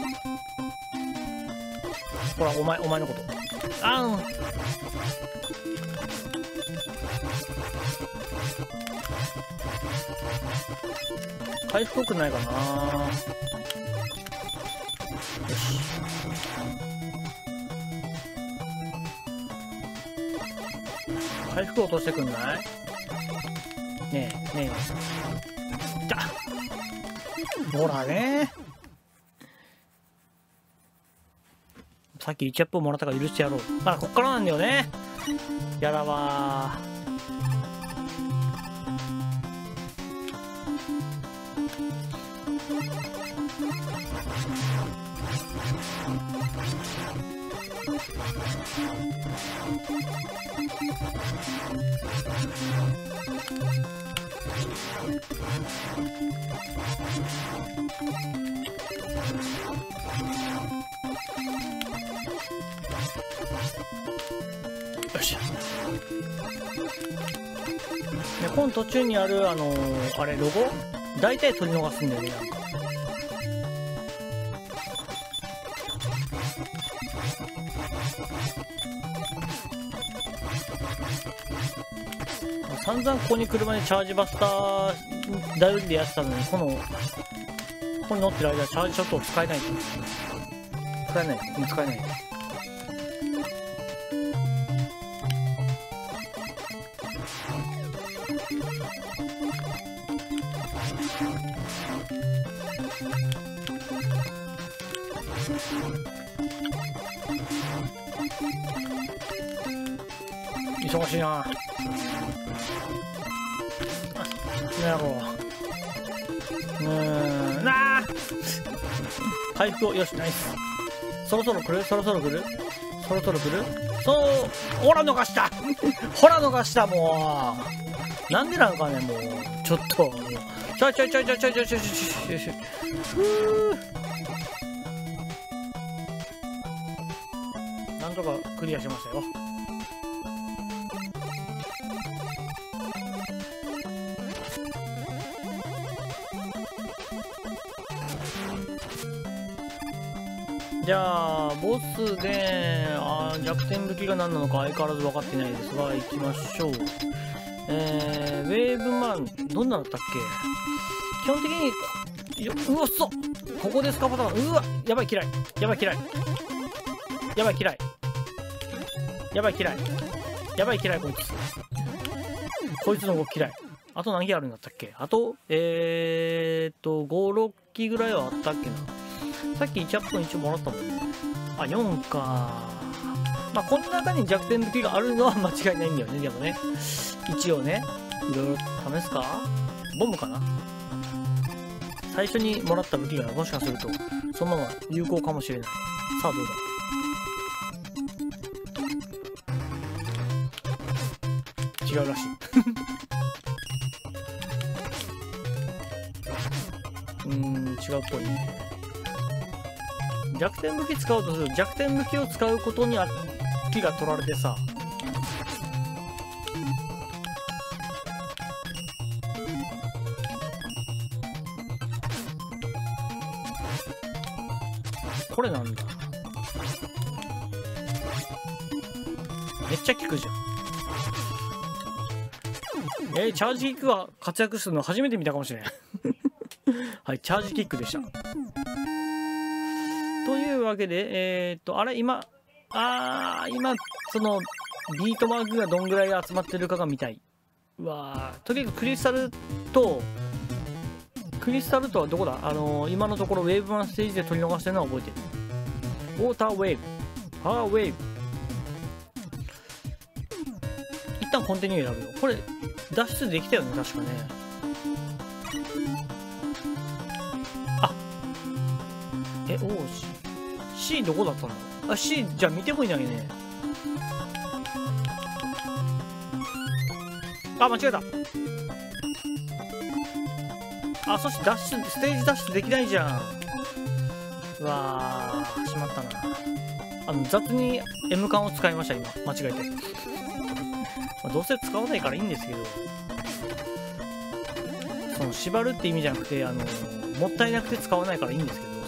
ほらお前お前のこと。あん回復良くないかな。よし。回復落としてくんない？ねえねほらね、さっきいちアップもらったから許してやろう。まだこっからなんだよね。やだわよし。で、この途中にあるあのー、あれロゴ大体取り逃すんだよね。なんか散々ここに来るまでチャージバスター頼りでやってたのに、このここに乗ってる間チャージショットを使えない。使えない。うん、使えない。忙しいな。なるほど。うーん、なあ回復を、よし、ナイス。そろそろ来るそろそろ来るそろそろ来るそう、ほら逃したほら逃した、もう。なんでなんかね、もう。ちょっと、もうちょいちょいちょいちょいちょいちょいちょいちょいちょいちょい。ふぅ。なんとかクリアしましたよ。じゃあボスであ弱点武器が何なのか相変わらず分かってないですが、行きましょう。えー、ウェーブマンどんなだったっけ。基本的にようわっそここでスカパターン、うわやばい嫌いやばい嫌いやばい嫌いやばい嫌いやばい嫌いこいつこいつの動き嫌い。あと何機あるんだったっけ。あとえーっとごろっきぐらいはあったっけな。さっきいちアップ一応もらったもんね。あ、よんか。まあ、この中に弱点武器があるのは間違いないんだよね、でもね。一応ね、いろいろ試すか。ボムかな。最初にもらった武器がもしかすると、そのまま有効かもしれない。さあ、どうだ。違うらしい。うーん、違うっぽいね。弱点武器使おうとする。弱点武器を使うことにあ木が取られてさ、これなんだ。めっちゃ効くじゃん。えー、チャージキックが活躍するの初めて見たかもしれない。はい、チャージキックでした。というわけで、えー、っと、あれ、今、あー、今、その、ビートマークがどんぐらい集まってるかが見たい。うわー、とにかくクリスタルと、クリスタルとはどこだ。あのー、今のところウェーブマンステージで取り逃してるのは覚えてる。ウォーターウェーブ、パワーウェーブ。一旦コンティニュー選ぶよ。これ、脱出できたよね、確かね。あえ、おーし。C どこだったんだ。あ、C、じゃあ見てもいないね。あ、間違えた。あ、そしてダッシュ、ステージダッシュできないじゃん。うわー、しまったな。あの、雑に M カンを使いました、今。間違えて。まあ、どうせ使わないからいいんですけど、その、縛るって意味じゃなくて、あの、もったいなくて使わないからいいんですけど、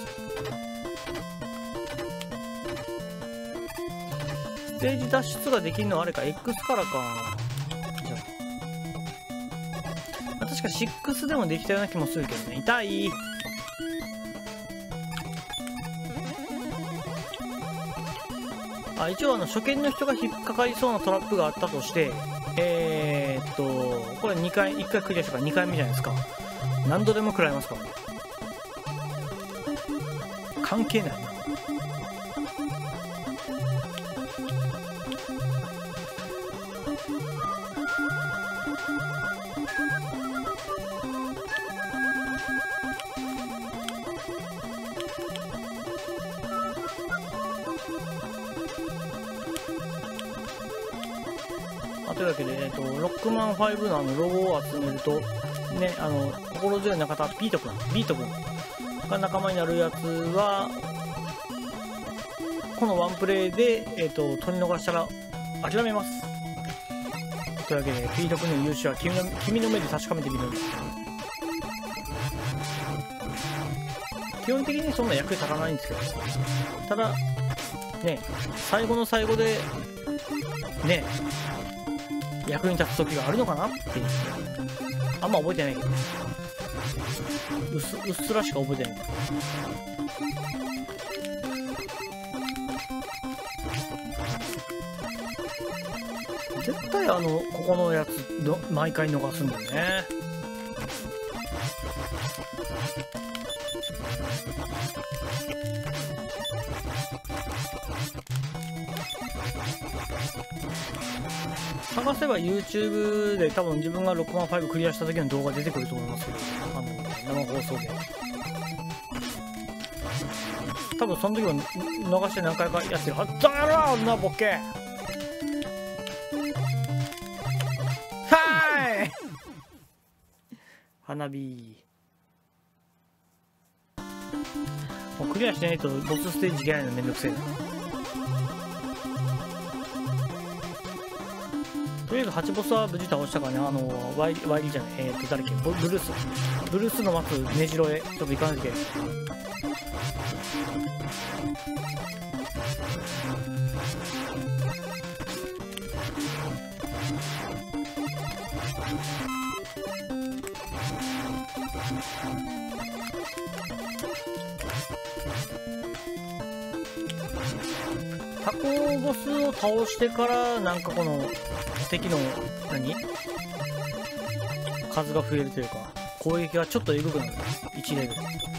ステージ脱出ができるのはあれか、X からか。じゃあ、確かシックスでもできたような気もするけどね。痛い。あ、一応あの初見の人が引っかかりそうなトラップがあったとして、えー、っと、これにかい、いっかいクリアしたからにかいめじゃないですか。 何度でも食らいますからね。関係ないな。というわけで、えっと、ロックマンファイブのあのロゴを集めると、ね、あの、心強い仲間、ビート君、ビート君が仲間になるやつは、このワンプレイで、えっと、取り逃したら諦めます。というわけで、ビート君の勇姿は君の、君の目で確かめてみるんだ。基本的にそんな役に立たないんですけど、ただ、ね、最後の最後で、ね、役に立つ時があるのかなっていう。あんま覚えてないけど。うっす、うっすらしか覚えてない。絶対あの、ここのやつの、毎回逃すんだよね。探せば YouTube で多分自分がろくまんファイブクリアした時の動画出てくると思いますけど、あの生放送で多分その時も逃して何回かやってるはずだろ、あんなボケ。はい花火もうクリアしてないとボスステージいけないのめんどくせえな。とりあえずはちボスは無事倒したからね、あの、ワイリーじゃない、えーと、誰っけ、ブルース。ブルースの待つ根城へ、ちょっと行かなきゃいけない。タコボスを倒してから、なんかこの、敵の何数が増えるというか攻撃がちょっとエグくなるいちレベル。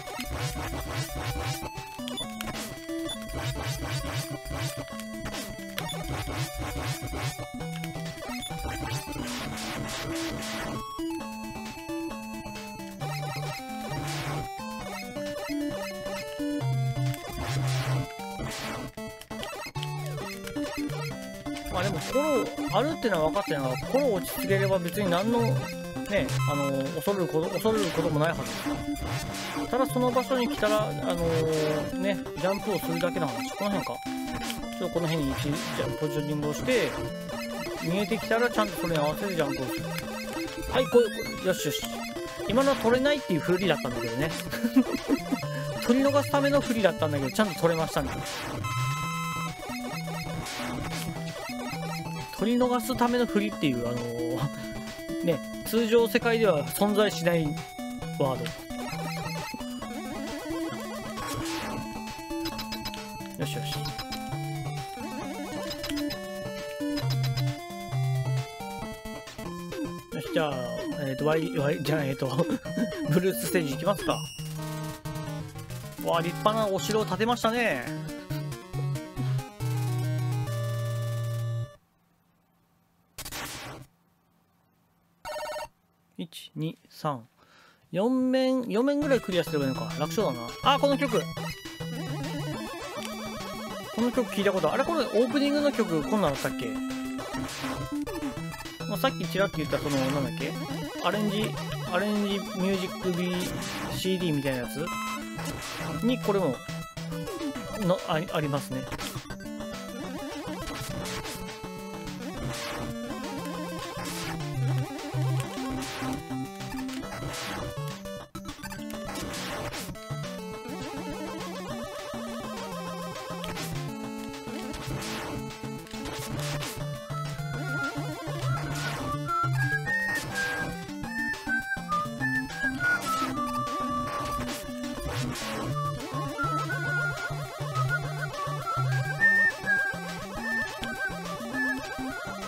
まあでも心あるっていうのは分かってるのは、心を落ち着ければ別に何のね、あの恐れること恐れることもないはず。ただその場所に来たらあのー、ねジャンプをするだけの話。この辺か、ちょっとこの辺にジャンプポジショニングをして見えてきたらちゃんとそれに合わせてジャンプをする。はい、こうよしよし。今のは取れないっていう振りだったんだけどね取り逃すための振りだったんだけどちゃんと取れましたね。取り逃すための振りっていうあのー、ね、通常世界では存在しないワード。よしよし。よし、じゃあ、えっと、Y、Y、じゃあ、えっと、ブルースステージ行きますか。わあ、立派なお城を建てましたね。いち、に、さん、よん面、よん面ぐらいクリアすればいいのか。楽勝だな。あ、この曲この曲聞いたことあれ。これオープニングの曲こんなんだったっけ。まあ、さっきちらっと言ったそのなんだっけ、アレンジアレンジミュージック B シーディー みたいなやつにこれもの あ, ありますね。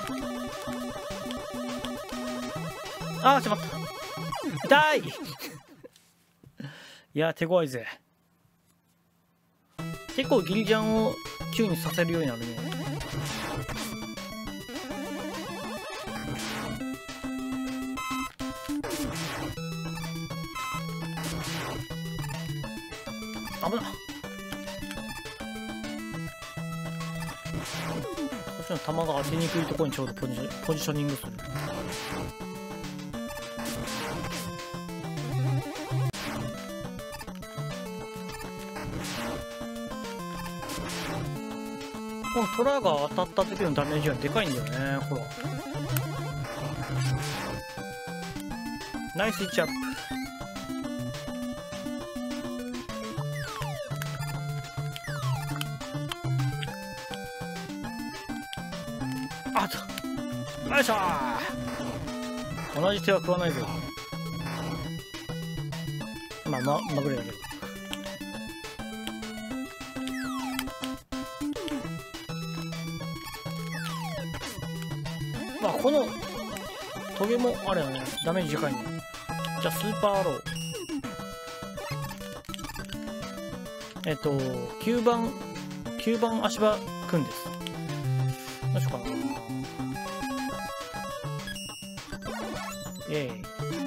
あーしまった、痛いいや、手強いぜ。結構ギリジャンをQにさせるようになるね。危なっ。こっちの弾が当てにくいところにちょうどポジショポジショニングする。このトラが当たった時のダメージがでかいんだよね。ほら、ナイスイッチアップ。あっと、よいしょー。同じ手は食わないぞ。まあままぐれだけど。まあこのトゲもあれだね、ダメージでかいね。じゃあスーパーアロー、えっときゅうばんきゅうばん足場くんです。どうしようかな。イエーイ。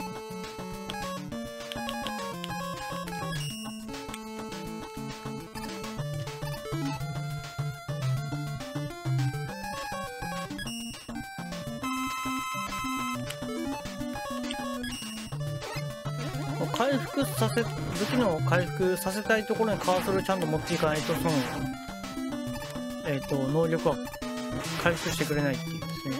回復させ、武器の回復させたいところにカーソルをちゃんと持っていかないと、その、えっと、能力は回復してくれないっていうですね。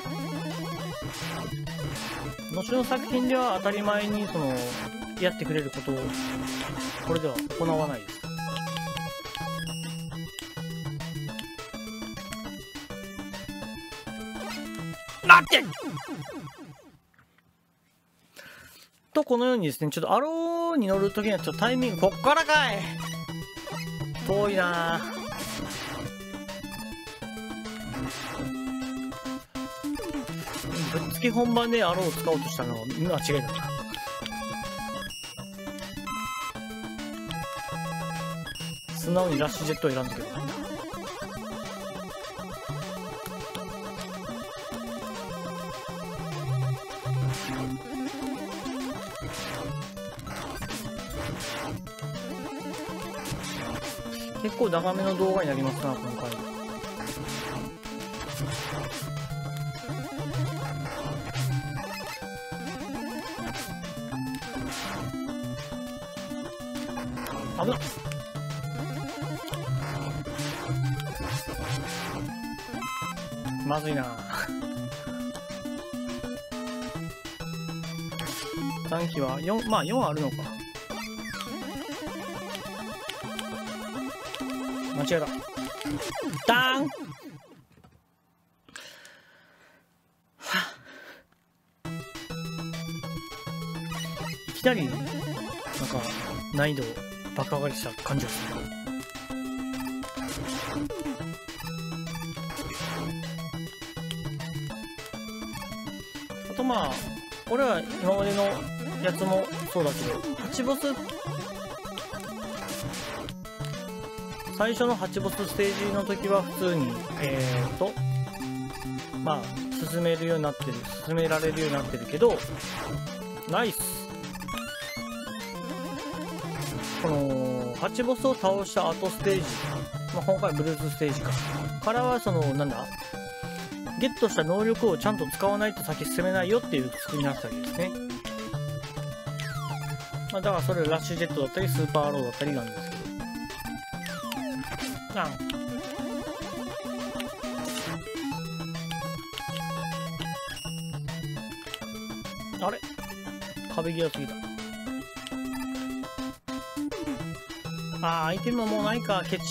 後の作品では当たり前に、その、やってくれることを、これでは行わないです。待ってと、このようにですね、ちょっとアローに乗るときにはちょっとタイミング、こっからかい遠いなぁ。ぶっつけ本番でアローを使おうとしたのは間違いだった。素直にラッシュジェットを選んだけど。結構長めの動画になりますな、今回。危なっ。まずいな。残機はよん、まあよんあるのか。間違えた。ダーン。いきなりなんか難易度爆上がりした感じがする。あとまあ俺は今までのやつもそうだけど、はちボス最初のはちボスステージの時は普通にえーとまあ進めるようになってる進められるようになってるけど、ナイス。このはちボスを倒した後ステージ、まあ、今回ブルースステージかからはそのなんだゲットした能力をちゃんと使わないと先進めないよっていう作りになったわけですね。まあ、だからそれラッシュジェットだったりスーパーアローだったりなんですけど、ああれ壁際すぎた。あーアイテムはもうないか。ケチ。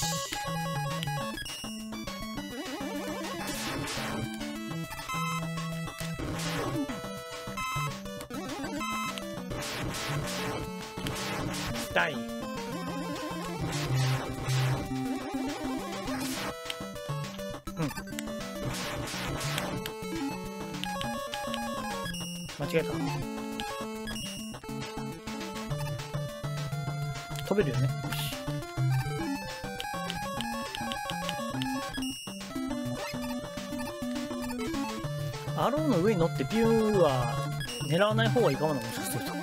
痛い。うん間違えた。 飛べるよね。よし。アローの上に乗ってピューは狙わない方がいいかもな、もしかすると。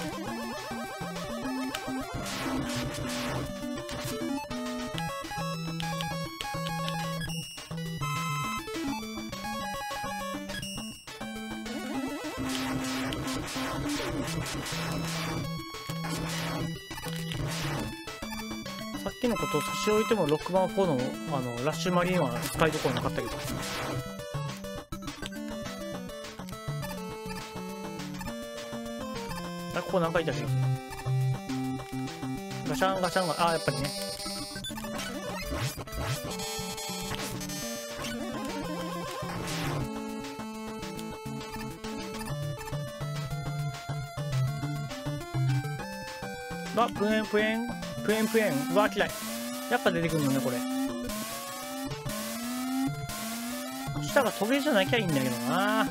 さっきのことを差し置いてもろくばんフォーのあのラッシュマリンは使いどころなかったけど。あ、ここ何回いた気がする。ガシャンガシャンが、ああ、やっぱりね。あ、プエンプエンプエンプエン、うわ、嫌い。やっぱ出てくるよね、これ。下がトゲじゃなきゃいいんだけどな。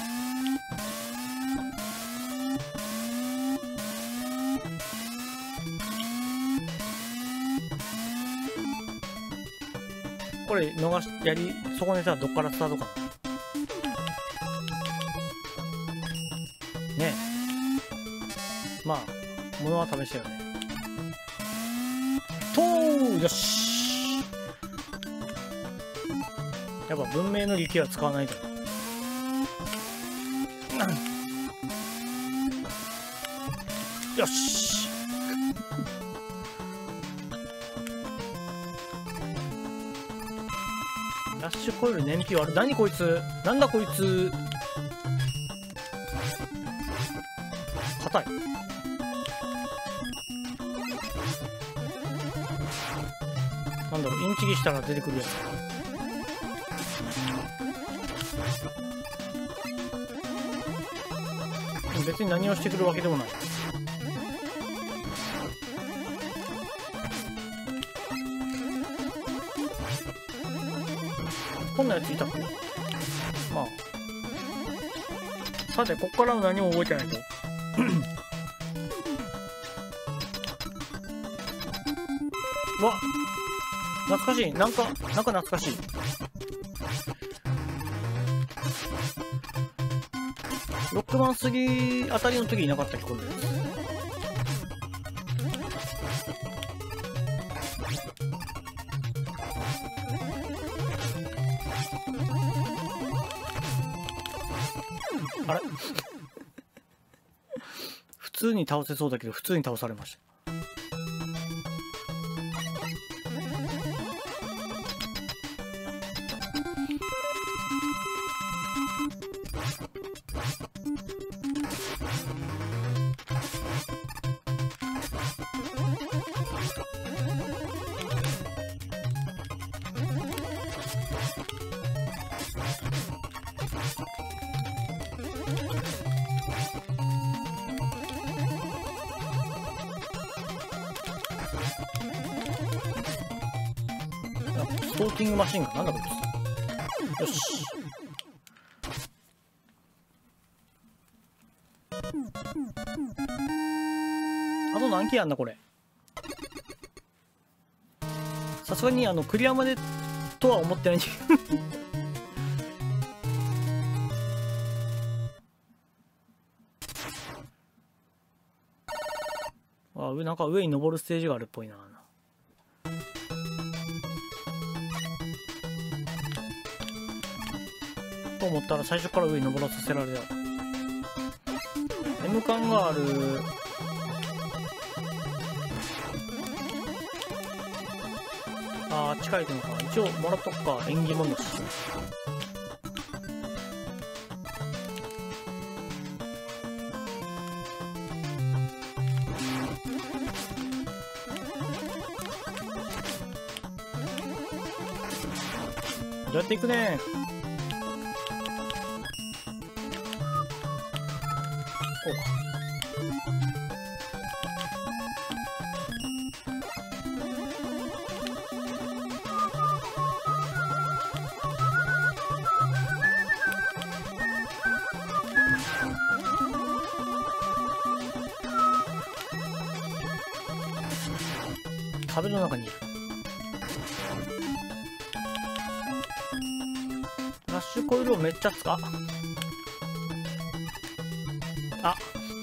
これ逃しやり損ねたらどっからスタートかな。ねえ、まあ物は試したよね。とー、よし。やっぱ文明の利器は使わないと。よし。ラッシュコイル燃費はある。何こいつ、なんだこいつ。硬い。なんだろう、インチキしたら出てくるやつ。別に何をしてくるわけでもない。こんなやついたかな。まあさて、こっからは何も覚えてないと。うわ、懐かしい。なんか、なんか懐かしい。ろくばん過ぎあたりの時いなかったっけ、これ。あれ普通に倒せそうだけど、普通に倒されました。ストーキングマシンがなんだこいつ。よし。あと何機やんだこれ。さすがにあのクリアまでとは思ってないんだけど。あ、上なんか上に登るステージがあるっぽいな。と思ったら最初から上に登らさせられた。 M 感がある。あー、近いのか。一応もらっとくか。縁起物だし。どうやっていくね。こうか。 壁の中にいる。ラッシュコイルをめっちゃ使う。あ、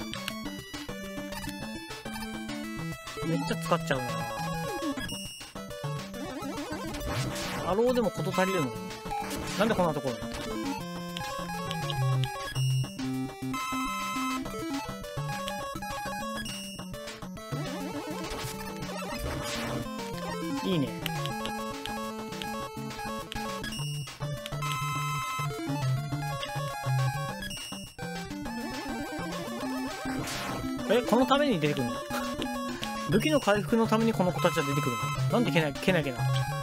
めっちゃ使っちゃうな。アローでも事足りるのになんでこんなところにいいね。え、このために出てくるの？武器の回復のためにこの子たちは出てくるの？なんでけなけなきゃな。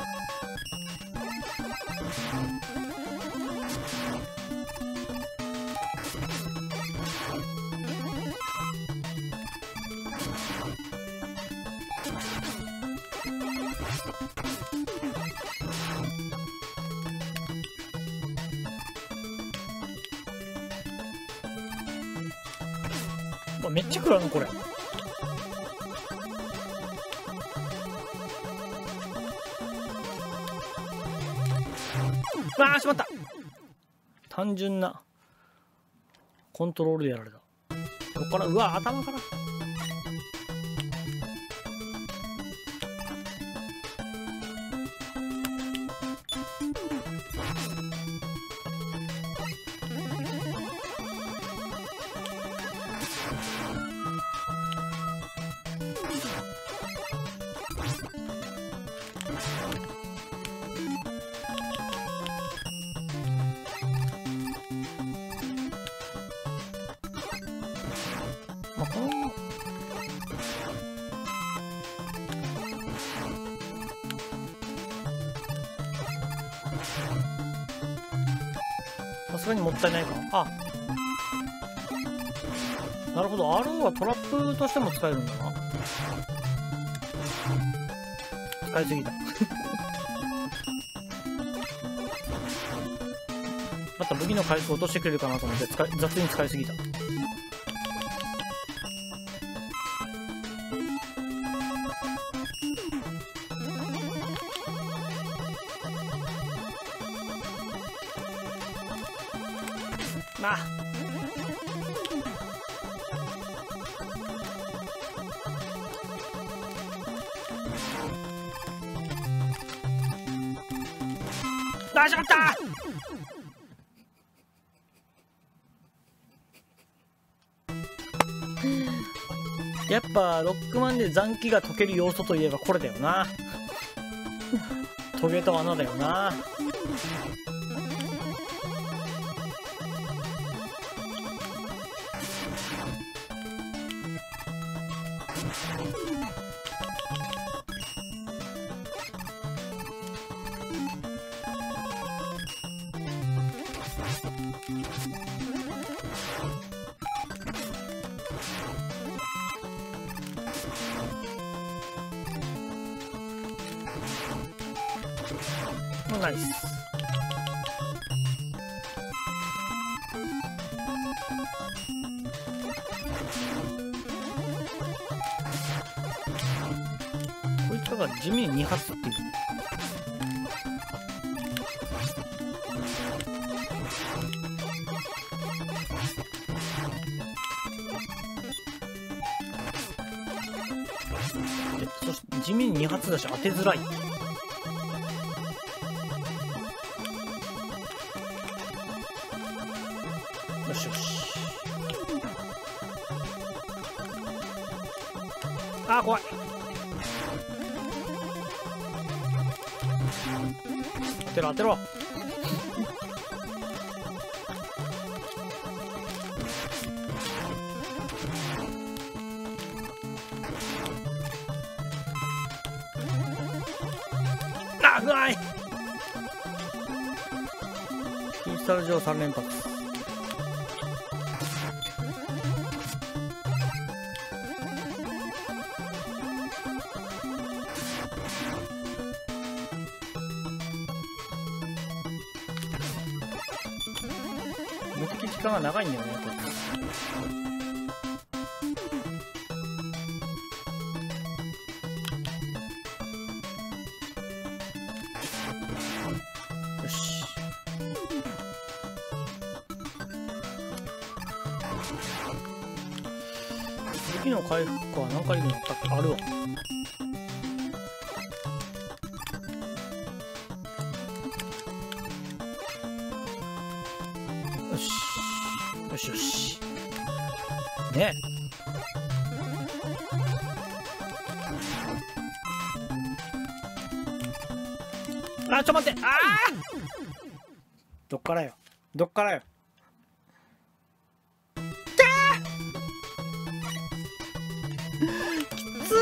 めっちゃ食らうのこれ。わあしまった。単純なコントロールでやられた。ここからうわ頭から。まあ、このさすがにもったいないか。あ、なるほど。アールオー はトラップとしても使えるんだな。使いすぎた。また武器の回数落としてくれるかなと思って使い雑に使いすぎた。なあ、大丈夫だ。やっぱロックマンで残機が解ける要素といえばこれだよな。トゲと穴だよな。もうナイス。こいつが地味にに発っていう。そして地味にに発だし当てづらい。よしよし。あー怖い。当てろ当てろ。あ、うまい。インスタル上さん連発。無敵時間が長いんだよね、これ。 武器の回復は何回もあったっけ？あるわ。よしよしよしね。あ、ちょ待って、ああどっからよ、どっからよ。きつ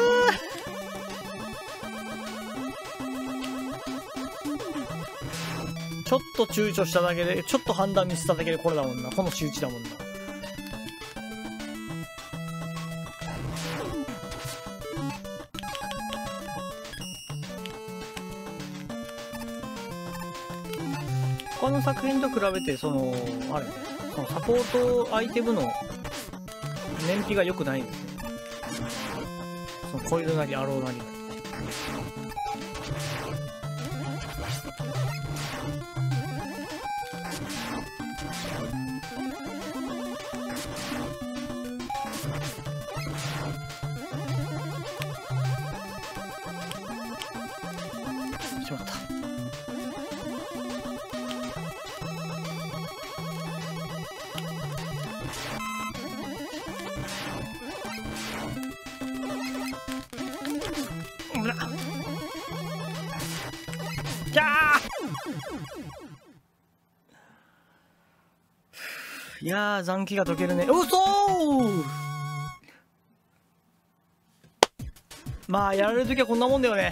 ー。ちょっと躊躇しただけで、ちょっと判断ミスっただけでこれだもんな。この仕打ちだもんな。他の作品と比べて、そのあれそのサポートアイテムの燃費が良くないんですね。そのコイルなりアローなり。しまった。じゃあいやー、残機が解けるね。うそー。まあやられるときはこんなもんだよね。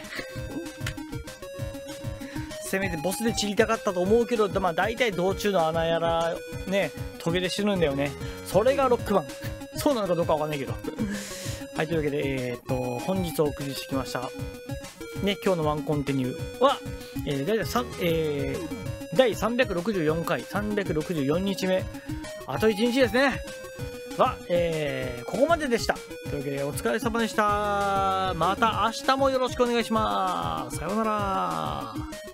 せめてボスで散りたかったと思うけど、まあ大体道中の穴やらね、トゲで死ぬんだよね。それがロックマン。そうなのかどうかわかんないけど。はい、というわけで、えー、っと、本日お送りしてきました。ね、今日のワンコンティニューは、えー、大体さん、えー、だいさんびゃくろくじゅうよんかい、さんびゃくろくじゅうよっかめ、あといちにちですね。は、えー、ここまででした。というわけで、お疲れ様でした。また明日もよろしくお願いします。さようなら。